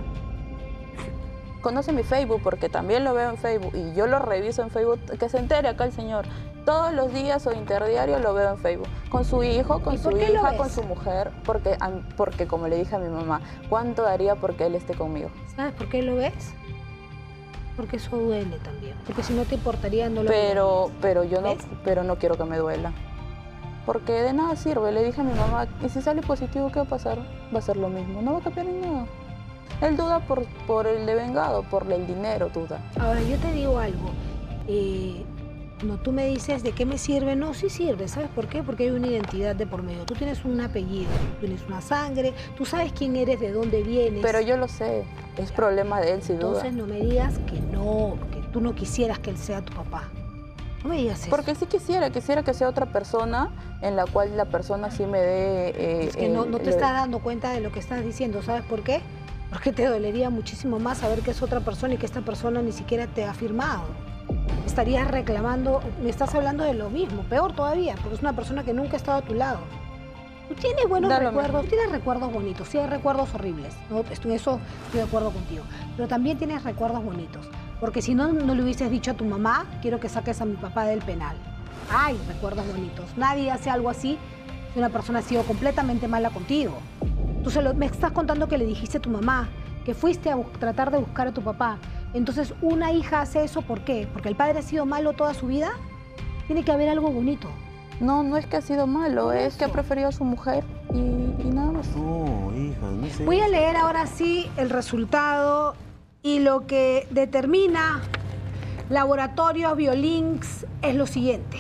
Conoce mi Facebook porque también lo veo en Facebook y yo lo reviso en Facebook. Que se entere acá el señor. Todos los días o interdiario lo veo en Facebook. Con su hijo, con ¿Y su por qué lo hija, ves? con su mujer. Porque, am- porque como le dije a mi mamá, ¿cuánto daría porque él esté conmigo? ¿Sabes por qué lo ves? Porque eso duele también. Porque si no te importaría, no lo Pero, verías. pero yo no, ¿Ves? pero no quiero que me duela. Porque de nada sirve. Le dije a mi mamá, ¿y si sale positivo qué va a pasar? Va a ser lo mismo. No va a cambiar en nada. Él duda por, por el devengado, por el dinero duda. Ahora, yo te digo algo. Eh, no, tú me dices de qué me sirve. No, sí sirve. ¿Sabes por qué? Porque hay una identidad de por medio. Tú tienes un apellido, tú tienes una sangre, tú sabes quién eres, de dónde vienes. Pero yo lo sé. Es problema de él, sin duda. Entonces no me digas que no, que tú no quisieras que él sea tu papá. No me digas eso. Porque sí quisiera, quisiera que sea otra persona en la cual la persona sí me dé... eh, Es que no, el- no te le- estás dando cuenta de lo que estás diciendo. ¿Sabes por qué? Porque te dolería muchísimo más saber que es otra persona y que esta persona ni siquiera te ha firmado. Estarías reclamando, me estás hablando de lo mismo, peor todavía, porque es una persona que nunca ha estado a tu lado. Tú tienes buenos Da lo recuerdos, mismo. tienes recuerdos bonitos, sí hay recuerdos horribles, ¿no? Estoy, eso estoy de acuerdo contigo, pero también tienes recuerdos bonitos, porque si no, no le hubieses dicho a tu mamá, quiero que saques a mi papá del penal. Hay recuerdos bonitos, nadie hace algo así si una persona ha sido completamente mala contigo. Tú se lo, me estás contando que le dijiste a tu mamá, que fuiste a bu- tratar de buscar a tu papá. Entonces, una hija hace eso, ¿por qué? ¿Porque el padre ha sido malo toda su vida? Tiene que haber algo bonito. No, no es que ha sido malo, Por es que ha eso. preferido a su mujer y, y nada más. No, hija, no sé. Voy a leer ahora sí el resultado y lo que determina Laboratorio Biolinks es lo siguiente.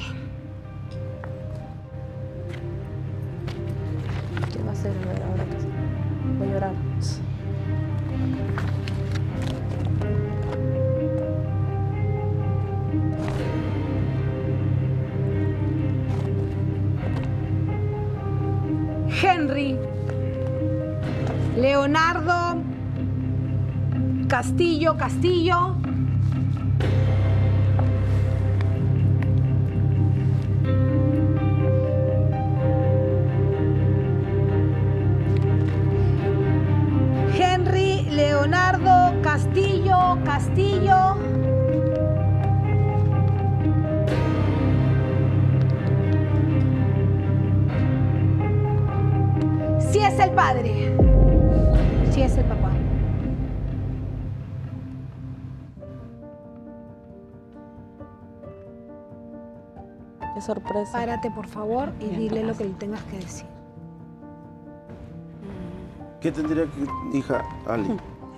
¿Qué va a hacer? A ver, ahora qué hacer. Voy a llorar. Henry Leonardo Castillo Castillo. Henry Leonardo Castillo Castillo. Sí es el padre. Sí es el papá. Qué sorpresa. Párate, por favor, y dile lo que le tengas que decir. ¿Qué tendría que, hija, Ali?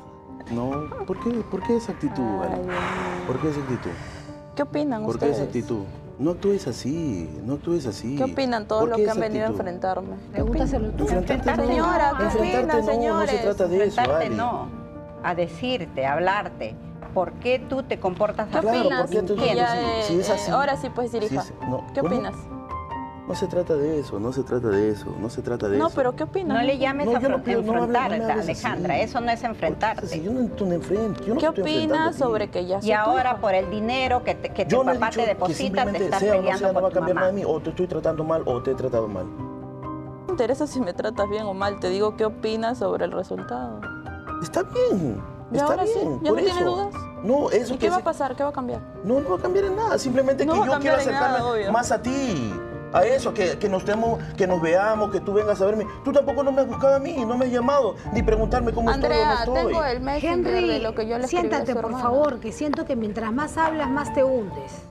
No, ¿por qué, ¿por qué esa actitud, Ay, Ali? Dios mío. ¿Por qué esa actitud? ¿Qué opinan ¿Por qué ustedes? esa actitud? No actúes así, no actúes así. ¿Qué opinan todos ¿Por los qué que han esa venido a actitud? enfrentarme? ¿Qué Pregúntaselo opinan? tú. Enfrentarte no. Señora, ¿qué Enfrentarte opinan, no, no se señores? trata de eso, Enfrentarte Ali. no, a decirte, a hablarte. ¿Por qué tú te comportas ¿Qué así? Claro, opinas? ¿por qué tú Que dices ya, así? eh, Si es eh, así. ahora sí puedes decir, Si hija. es- no, ¿Qué ¿cómo? opinas? No se trata de eso, no se trata de eso, no se trata de No, eso. pero ¿qué opinas? No le llames No, a yo no afron- pido- no me hables- no me enfrentarte, hables así. Alejandra. Eso no es Porque enfrentarte. si yo no te enfrento, yo no ¿Qué te estoy enfrentando a opinas ti. sobre que ya soy Y tu ahora hija? por el dinero que, te- que Yo tu no he papá dicho te que deposita, te simplemente estás sea o no peleando sea, no va a con tu cambiar mamá. nada de mí, o te estoy tratando mal o te he tratado mal. No me interesa si me tratas bien o mal, te digo qué opinas sobre el resultado. Está bien, ¿Y está ahora sí? bien. ¿Ya por no tiene eso. dudas? No, eso ¿Y que qué va a se- pasar? ¿Qué va a cambiar? No, no va a cambiar en nada, simplemente No que va a yo quiero cambiar en nada, acercarme obvio. más a ti. A eso, que, que nos demos, que nos veamos, que tú vengas a verme. Tú tampoco no me has buscado a mí, no me has llamado, ni preguntarme cómo Andrea, estoy o no estoy. tengo el messenger Henry, de lo que yo le escribí a siéntate, su por hermana. favor, que siento que mientras más hablas, más te hundes.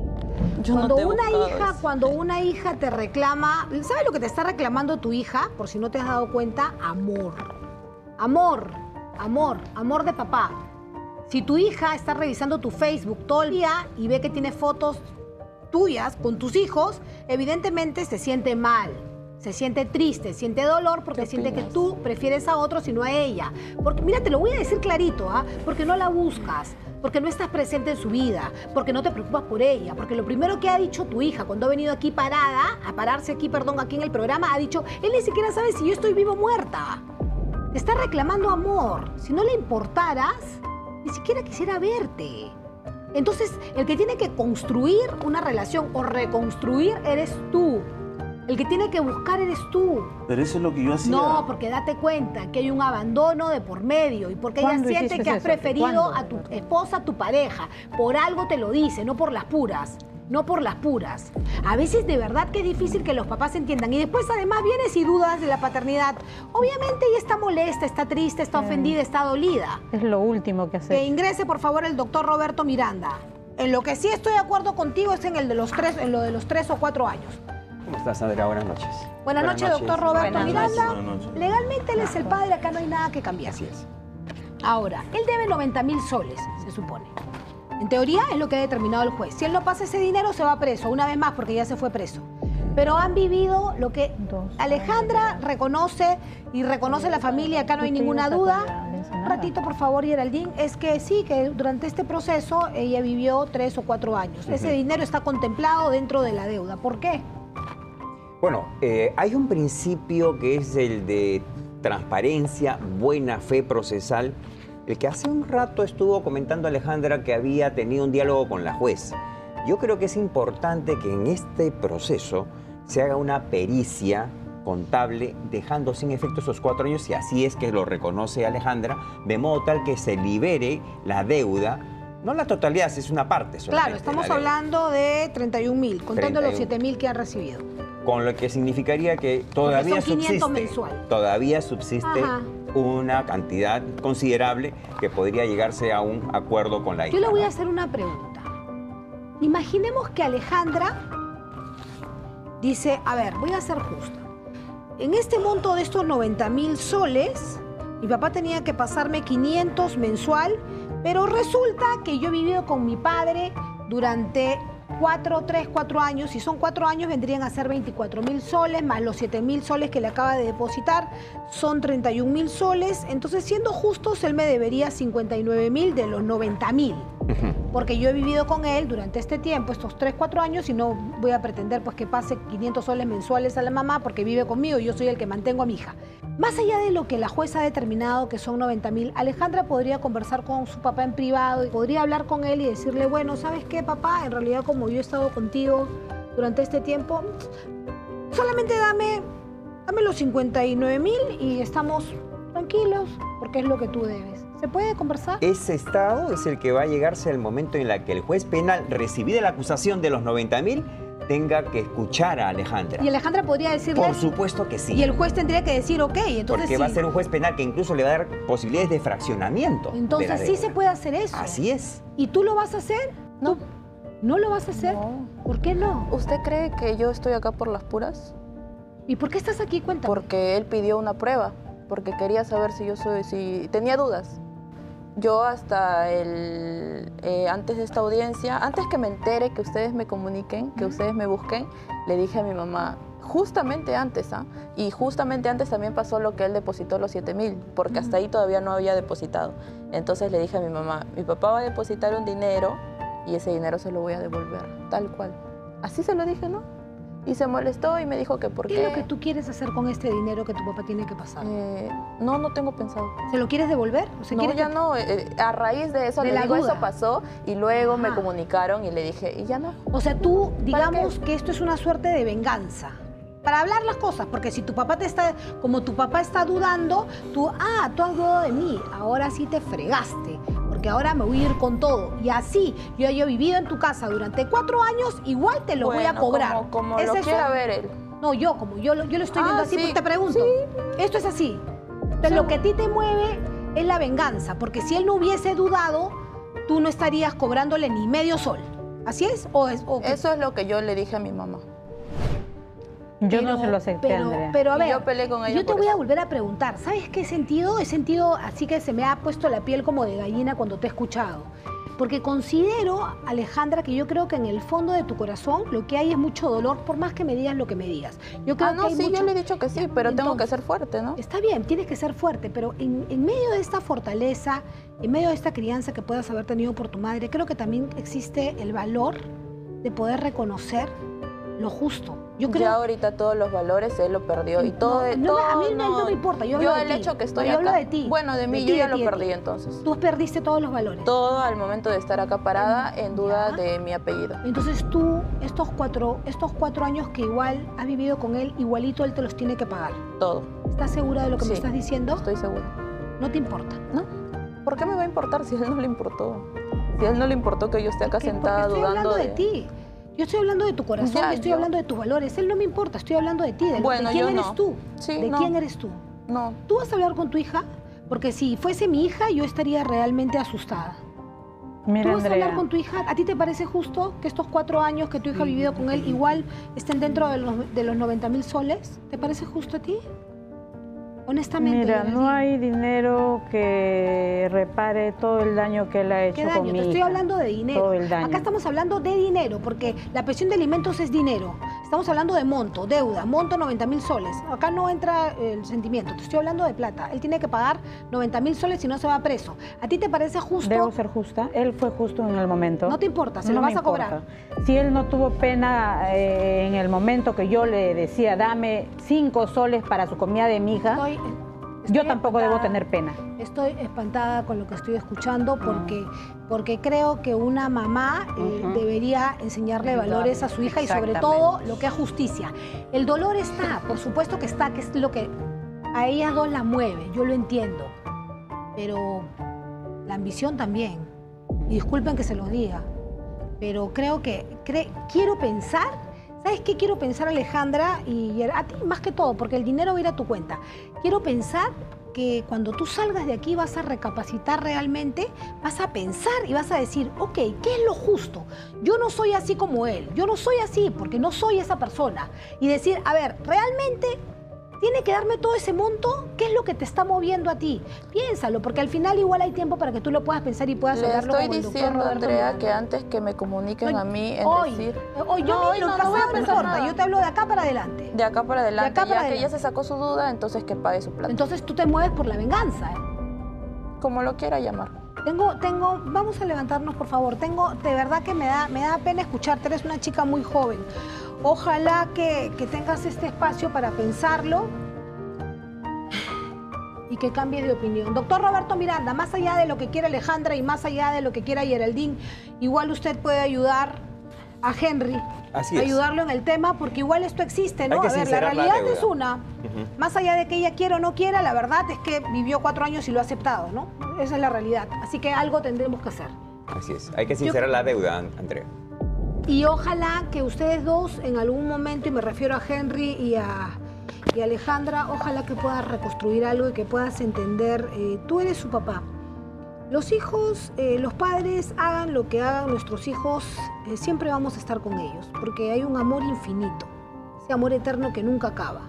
Yo no Cuando te he una buscado hija, eso. cuando una hija te reclama, ¿sabes lo que te está reclamando tu hija? Por si no te has dado cuenta, amor. Amor, amor, amor de papá. Si tu hija está revisando tu Facebook todo el día y ve que tiene fotos tuyas con tus hijos, evidentemente se siente mal, se siente triste, siente dolor porque ¿Qué siente que opinas? tú prefieres a otros y no a ella. Porque, mira, te lo voy a decir clarito, ¿ah? Porque no la buscas, porque no estás presente en su vida, porque no te preocupas por ella, porque lo primero que ha dicho tu hija cuando ha venido aquí parada, a pararse aquí, perdón, aquí en el programa, ha dicho, él ni siquiera sabe si yo estoy vivo o muerta. Te está reclamando amor. Si no le importaras, ni siquiera quisiera verte. Entonces, el que tiene que construir una relación o reconstruir eres tú. El que tiene que buscar eres tú. Pero eso es lo que yo hacía. No, porque date cuenta que hay un abandono de por medio y porque ella ¿Cuándo siente hiciste que has eso? preferido ¿Cuándo? a tu esposa, a tu pareja. Por algo te lo dice, no por las puras. No por las puras. A veces de verdad que es difícil que los papás entiendan. Y después además vienes y dudas de la paternidad. Obviamente ella está molesta, está triste, está ofendida, está dolida. Es lo último que Que hace. ingrese por favor el doctor Roberto Miranda. En lo que sí estoy de acuerdo contigo es en el de los tres, en lo de los tres o cuatro años. ¿Cómo estás, Andrea? Buenas noches. Buenas, noches, doctor Roberto Buenas Miranda. noches. Buenas noches. Legalmente él es el padre, acá no hay nada que cambiar. Así es. Ahora, él debe noventa mil soles, se supone. En teoría es lo que ha determinado el juez. Si él no pasa ese dinero, se va preso, una vez más, porque ya se fue preso. Pero han vivido lo que Dos Alejandra reconoce y reconoce la familia, acá no hay ¿Tú te ninguna ibas a duda. comer la ensalada? Un ratito, por favor, Geraldine, es que sí, que durante este proceso ella vivió tres o cuatro años. Ese dinero está contemplado dentro de la deuda. ¿Por qué? Bueno, eh, hay un principio que es el de transparencia, buena fe procesal. El que hace un rato estuvo comentando Alejandra que había tenido un diálogo con la juez. Yo creo que es importante que en este proceso se haga una pericia contable dejando sin efecto esos cuatro años, y así es que lo reconoce Alejandra, de modo tal que se libere la deuda, no la totalidad, es una parte solamente. Claro, estamos hablando de treinta y un mil, contando los siete mil que han recibido. Con lo que significaría que todavía son quinientos subsiste, mensual. todavía subsiste Ajá. una cantidad considerable que podría llegarse a un acuerdo con la hija. Yo le voy ¿no? a hacer una pregunta. Imaginemos que Alejandra dice, a ver, voy a ser justa. En este monto de estos noventa mil soles, mi papá tenía que pasarme quinientos mensual, pero resulta que yo he vivido con mi padre durante cuatro, tres, cuatro años. Si son cuatro años, vendrían a ser veinticuatro mil soles, más los siete mil soles que le acaba de depositar, son treinta y un mil soles. Entonces, siendo justos, él me debería cincuenta y nueve mil de los noventa mil. Porque yo he vivido con él durante este tiempo, estos tres, cuatro años, y no voy a pretender pues, que pase quinientos soles mensuales a la mamá porque vive conmigo y yo soy el que mantengo a mi hija. Más allá de lo que la jueza ha determinado que son noventa mil, Alejandra podría conversar con su papá en privado y podría hablar con él y decirle, bueno, ¿sabes qué, papá? En realidad, como yo he estado contigo durante este tiempo, solamente dame, dame los cincuenta y nueve mil y estamos tranquilos porque es lo que tú debes. ¿Se puede conversar? Ese estado es el que va a llegarse al momento en el que el juez penal, recibida la acusación de los noventa mil, tenga que escuchar a Alejandra. Y Alejandra podría decirle... Por supuesto que sí. Y el juez tendría que decir, ok, entonces Porque sí. va a ser un juez penal que incluso le va a dar posibilidades de fraccionamiento. Entonces de la sí deuda. se puede hacer eso. Así es. ¿Y tú lo vas a hacer? No. ¿Tú ¿No lo vas a hacer? No. ¿Por qué no? ¿Usted cree que yo estoy acá por las puras? ¿Y por qué estás aquí? Cuéntame. Porque él pidió una prueba, porque quería saber si yo soy, si tenía dudas. Yo hasta el, eh, antes de esta audiencia, antes que me entere, que ustedes me comuniquen, que ustedes me busquen, le dije a mi mamá, justamente antes, ¿ah? Y justamente antes también pasó lo que él depositó los siete mil, porque hasta ahí todavía no había depositado. Entonces le dije a mi mamá, mi papá va a depositar un dinero y ese dinero se lo voy a devolver, tal cual. Así se lo dije, ¿no? Y se molestó y me dijo que por qué. ¿Qué es lo que tú quieres hacer con este dinero que tu papá tiene que pasar? Eh, no, no tengo pensado. ¿Se lo quieres devolver? ¿O se No, quiere ya que- no. eh, a raíz de eso De le la digo, duda. eso pasó y luego me Ajá. comunicaron y le dije, y ya no. O sea, tú, digamos qué? que esto es una suerte de venganza. Para hablar las cosas, porque si tu papá te está, como tu papá está dudando, tú, ah, tú has dudado de mí, ahora sí te fregaste, porque ahora me voy a ir con todo. Y así, yo he vivido en tu casa durante cuatro años, igual te lo voy a Bueno, cobrar. Como, como ¿Es lo eso? quiera ver él. No, yo, como yo, lo- yo lo estoy viendo Ah, así, sí. pues te pregunto. Esto es así. Entonces, Sí. lo que a ti te mueve es la venganza, porque si él no hubiese dudado, tú no estarías cobrándole ni medio sol. ¿Así es? ¿O es o qué? Eso es lo que yo le dije a mi mamá. Yo Pero- no se lo acepté, pero, Andrea. pero a Y ver, yo peleé con ella yo te por voy a eso. volver a preguntar, ¿sabes qué he sentido? He sentido así que se me ha puesto la piel como de gallina cuando te he escuchado. Porque considero, Alejandra, que yo creo que en el fondo de tu corazón lo que hay es mucho dolor, por más que me digas lo que me digas. Yo creo Ah, no, que hay sí, mucho... yo le he dicho que sí, pero tengo que Entonces, ser fuerte, ¿no? Está bien, tienes que ser fuerte, pero en, en medio de esta fortaleza, en medio de esta crianza que puedas haber tenido por tu madre, creo que también existe el valor de poder reconocer lo justo. Yo creo Ya ahorita todos los valores él lo perdió y todo, No, no, todo a mí no, no me importa, yo hablo de el ti. hecho que estoy No, yo hablo acá. de ti. Bueno, de mí De yo ti, ya de lo ti, de perdí ti. entonces. Tú perdiste todos los valores. Todo al momento de estar acá parada en duda Ya. de mi apellido. Entonces tú, estos cuatro, estos cuatro años que igual has vivido con él, igualito él te los tiene que pagar. Todo. ¿Estás segura de lo que me Sí, estás diciendo? Estoy segura. No te importa. ¿No? ¿Por qué me va a importar si a él no le importó? Si a él no le importó que yo esté acá Porque- sentada porque estoy dudando hablando de ti. Yo estoy hablando de tu corazón, Ya, yo estoy yo- hablando de tus valores. Él no me importa, estoy hablando de ti, de, lo- Bueno, de quién yo eres no. tú. Sí, ¿De no. quién eres tú? No. ¿Tú vas a hablar con tu hija? Porque si fuese mi hija, yo estaría realmente asustada. Mira, ¿Tú vas a Andrea, hablar con tu hija? ¿A ti te parece justo que estos cuatro años que tu hija ha vivido con él igual estén dentro de los, de los noventa mil soles? ¿Te parece justo a ti? Honestamente. mira, Geraldine. no hay dinero que repare todo el daño que él ha hecho ¿Qué con daño? mi Te estoy hija. hablando de dinero. Todo el daño. Acá estamos hablando de dinero, porque la pensión de alimentos es dinero. Estamos hablando de monto, deuda, monto noventa mil soles. Acá no entra el sentimiento, te estoy hablando de plata. Él tiene que pagar noventa mil soles si no se va preso. ¿A ti te parece justo? Debo ser justa. Él fue justo en el momento. No te importa, se No lo vas me a cobrar. importa. Si él no tuvo pena eh, en el momento que yo le decía, dame cinco soles para su comida de mi hija, Estoy- Yo tampoco debo tener pena. Estoy espantada con lo que estoy escuchando porque, porque creo que una mamá eh, Ujú. debería enseñarle valores a su hija y sobre Exactamente. todo lo que es justicia. El dolor está, por supuesto que está, que es lo que a ellas dos las mueve, yo lo entiendo, pero la ambición también. Y disculpen que se los diga, pero creo que cre- quiero pensar, ¿sabes qué quiero pensar, Alejandra? Y a ti más que todo, porque el dinero va a ir a tu cuenta. Quiero pensar que cuando tú salgas de aquí vas a recapacitar realmente, vas a pensar y vas a decir, ok, ¿qué es lo justo? Yo no soy así como él, yo no soy así porque no soy esa persona. Y decir, a ver, realmente tiene que darme todo ese monto, ¿qué es lo que te está moviendo a ti? Piénsalo, porque al final igual hay tiempo para que tú lo puedas pensar y puedas Le hablarlo estoy con el doctor diciendo, Roberto Andrea, Miranda. que antes que me comuniquen No, a mí en hoy, decir... hoy, yo No, ni hoy lo no, no voy a pasado no pensar importa, nada. yo te hablo de acá para adelante. De acá para adelante, acá para ya que ella adelante. se sacó su duda, entonces que pague su plata. Entonces tú te mueves por la venganza, ¿eh? Como lo quiera llamar. Tengo, tengo, vamos a levantarnos por favor. Tengo, de verdad que me da, me da pena escucharte, eres una chica muy joven. Ojalá que, que tengas este espacio para pensarlo y que cambies de opinión. Doctor Roberto Miranda, más allá de lo que quiera Alejandra y más allá de lo que quiera Geraldine, igual usted puede ayudar a Henry, Así es. ayudarlo en el tema, porque igual esto existe, ¿no? Hay que A ver, la sincerar la realidad deuda. es una. Ujú. Más allá de que ella quiera o no quiera, la verdad es que vivió cuatro años y lo ha aceptado, ¿no? Esa es la realidad. Así que algo tendremos que hacer. Así es. Hay que sincerar la deuda, An- Andrea. Y ojalá que ustedes dos en algún momento, y me refiero a Henry y a, y a Alejandra, ojalá que puedas reconstruir algo y que puedas entender, eh, tú eres su papá. Los hijos, eh, los padres, hagan lo que hagan nuestros hijos, eh, siempre vamos a estar con ellos, porque hay un amor infinito, ese amor eterno que nunca acaba.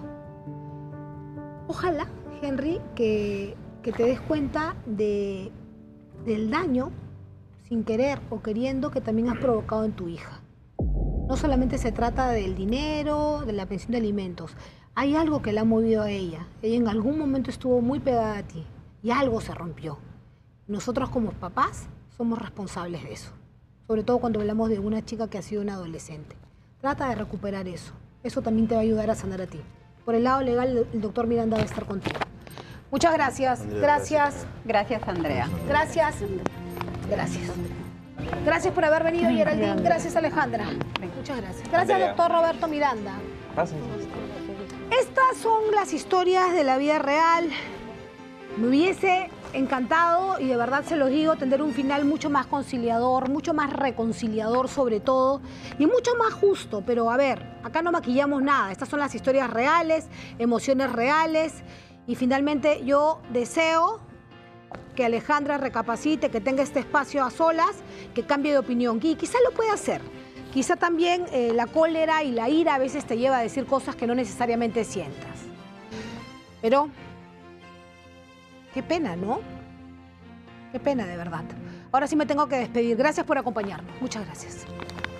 Ojalá, Henry, que, que te des cuenta de, del daño, sin querer o queriendo, que también has provocado en tu hija. No solamente se trata del dinero, de la pensión de alimentos. Hay algo que la ha movido a ella. Ella en algún momento estuvo muy pegada a ti y algo se rompió. Nosotros como papás somos responsables de eso. Sobre todo cuando hablamos de una chica que ha sido una adolescente. Trata de recuperar eso. Eso también te va a ayudar a sanar a ti. Por el lado legal, el doctor Miranda va a estar contigo. Muchas gracias. Andrea, Gracias. Gracias, Andrea. Gracias. Gracias. Gracias por haber venido, Geraldine. Gracias, Alejandra. Muchas gracias. Gracias, Andrea. doctor Roberto Miranda. Pásense. Estas son las historias de la vida real. Me hubiese encantado, y de verdad se los digo, tener un final mucho más conciliador, mucho más reconciliador sobre todo, y mucho más justo. Pero a ver, acá no maquillamos nada. Estas son las historias reales, emociones reales. Y finalmente yo deseo que Alejandra recapacite, que tenga este espacio a solas, que cambie de opinión. Y quizá lo puede hacer. Quizá también eh, la cólera y la ira a veces te lleva a decir cosas que no necesariamente sientas. Pero qué pena, ¿no? Qué pena, de verdad. Ahora sí me tengo que despedir. Gracias por acompañarnos. Muchas gracias.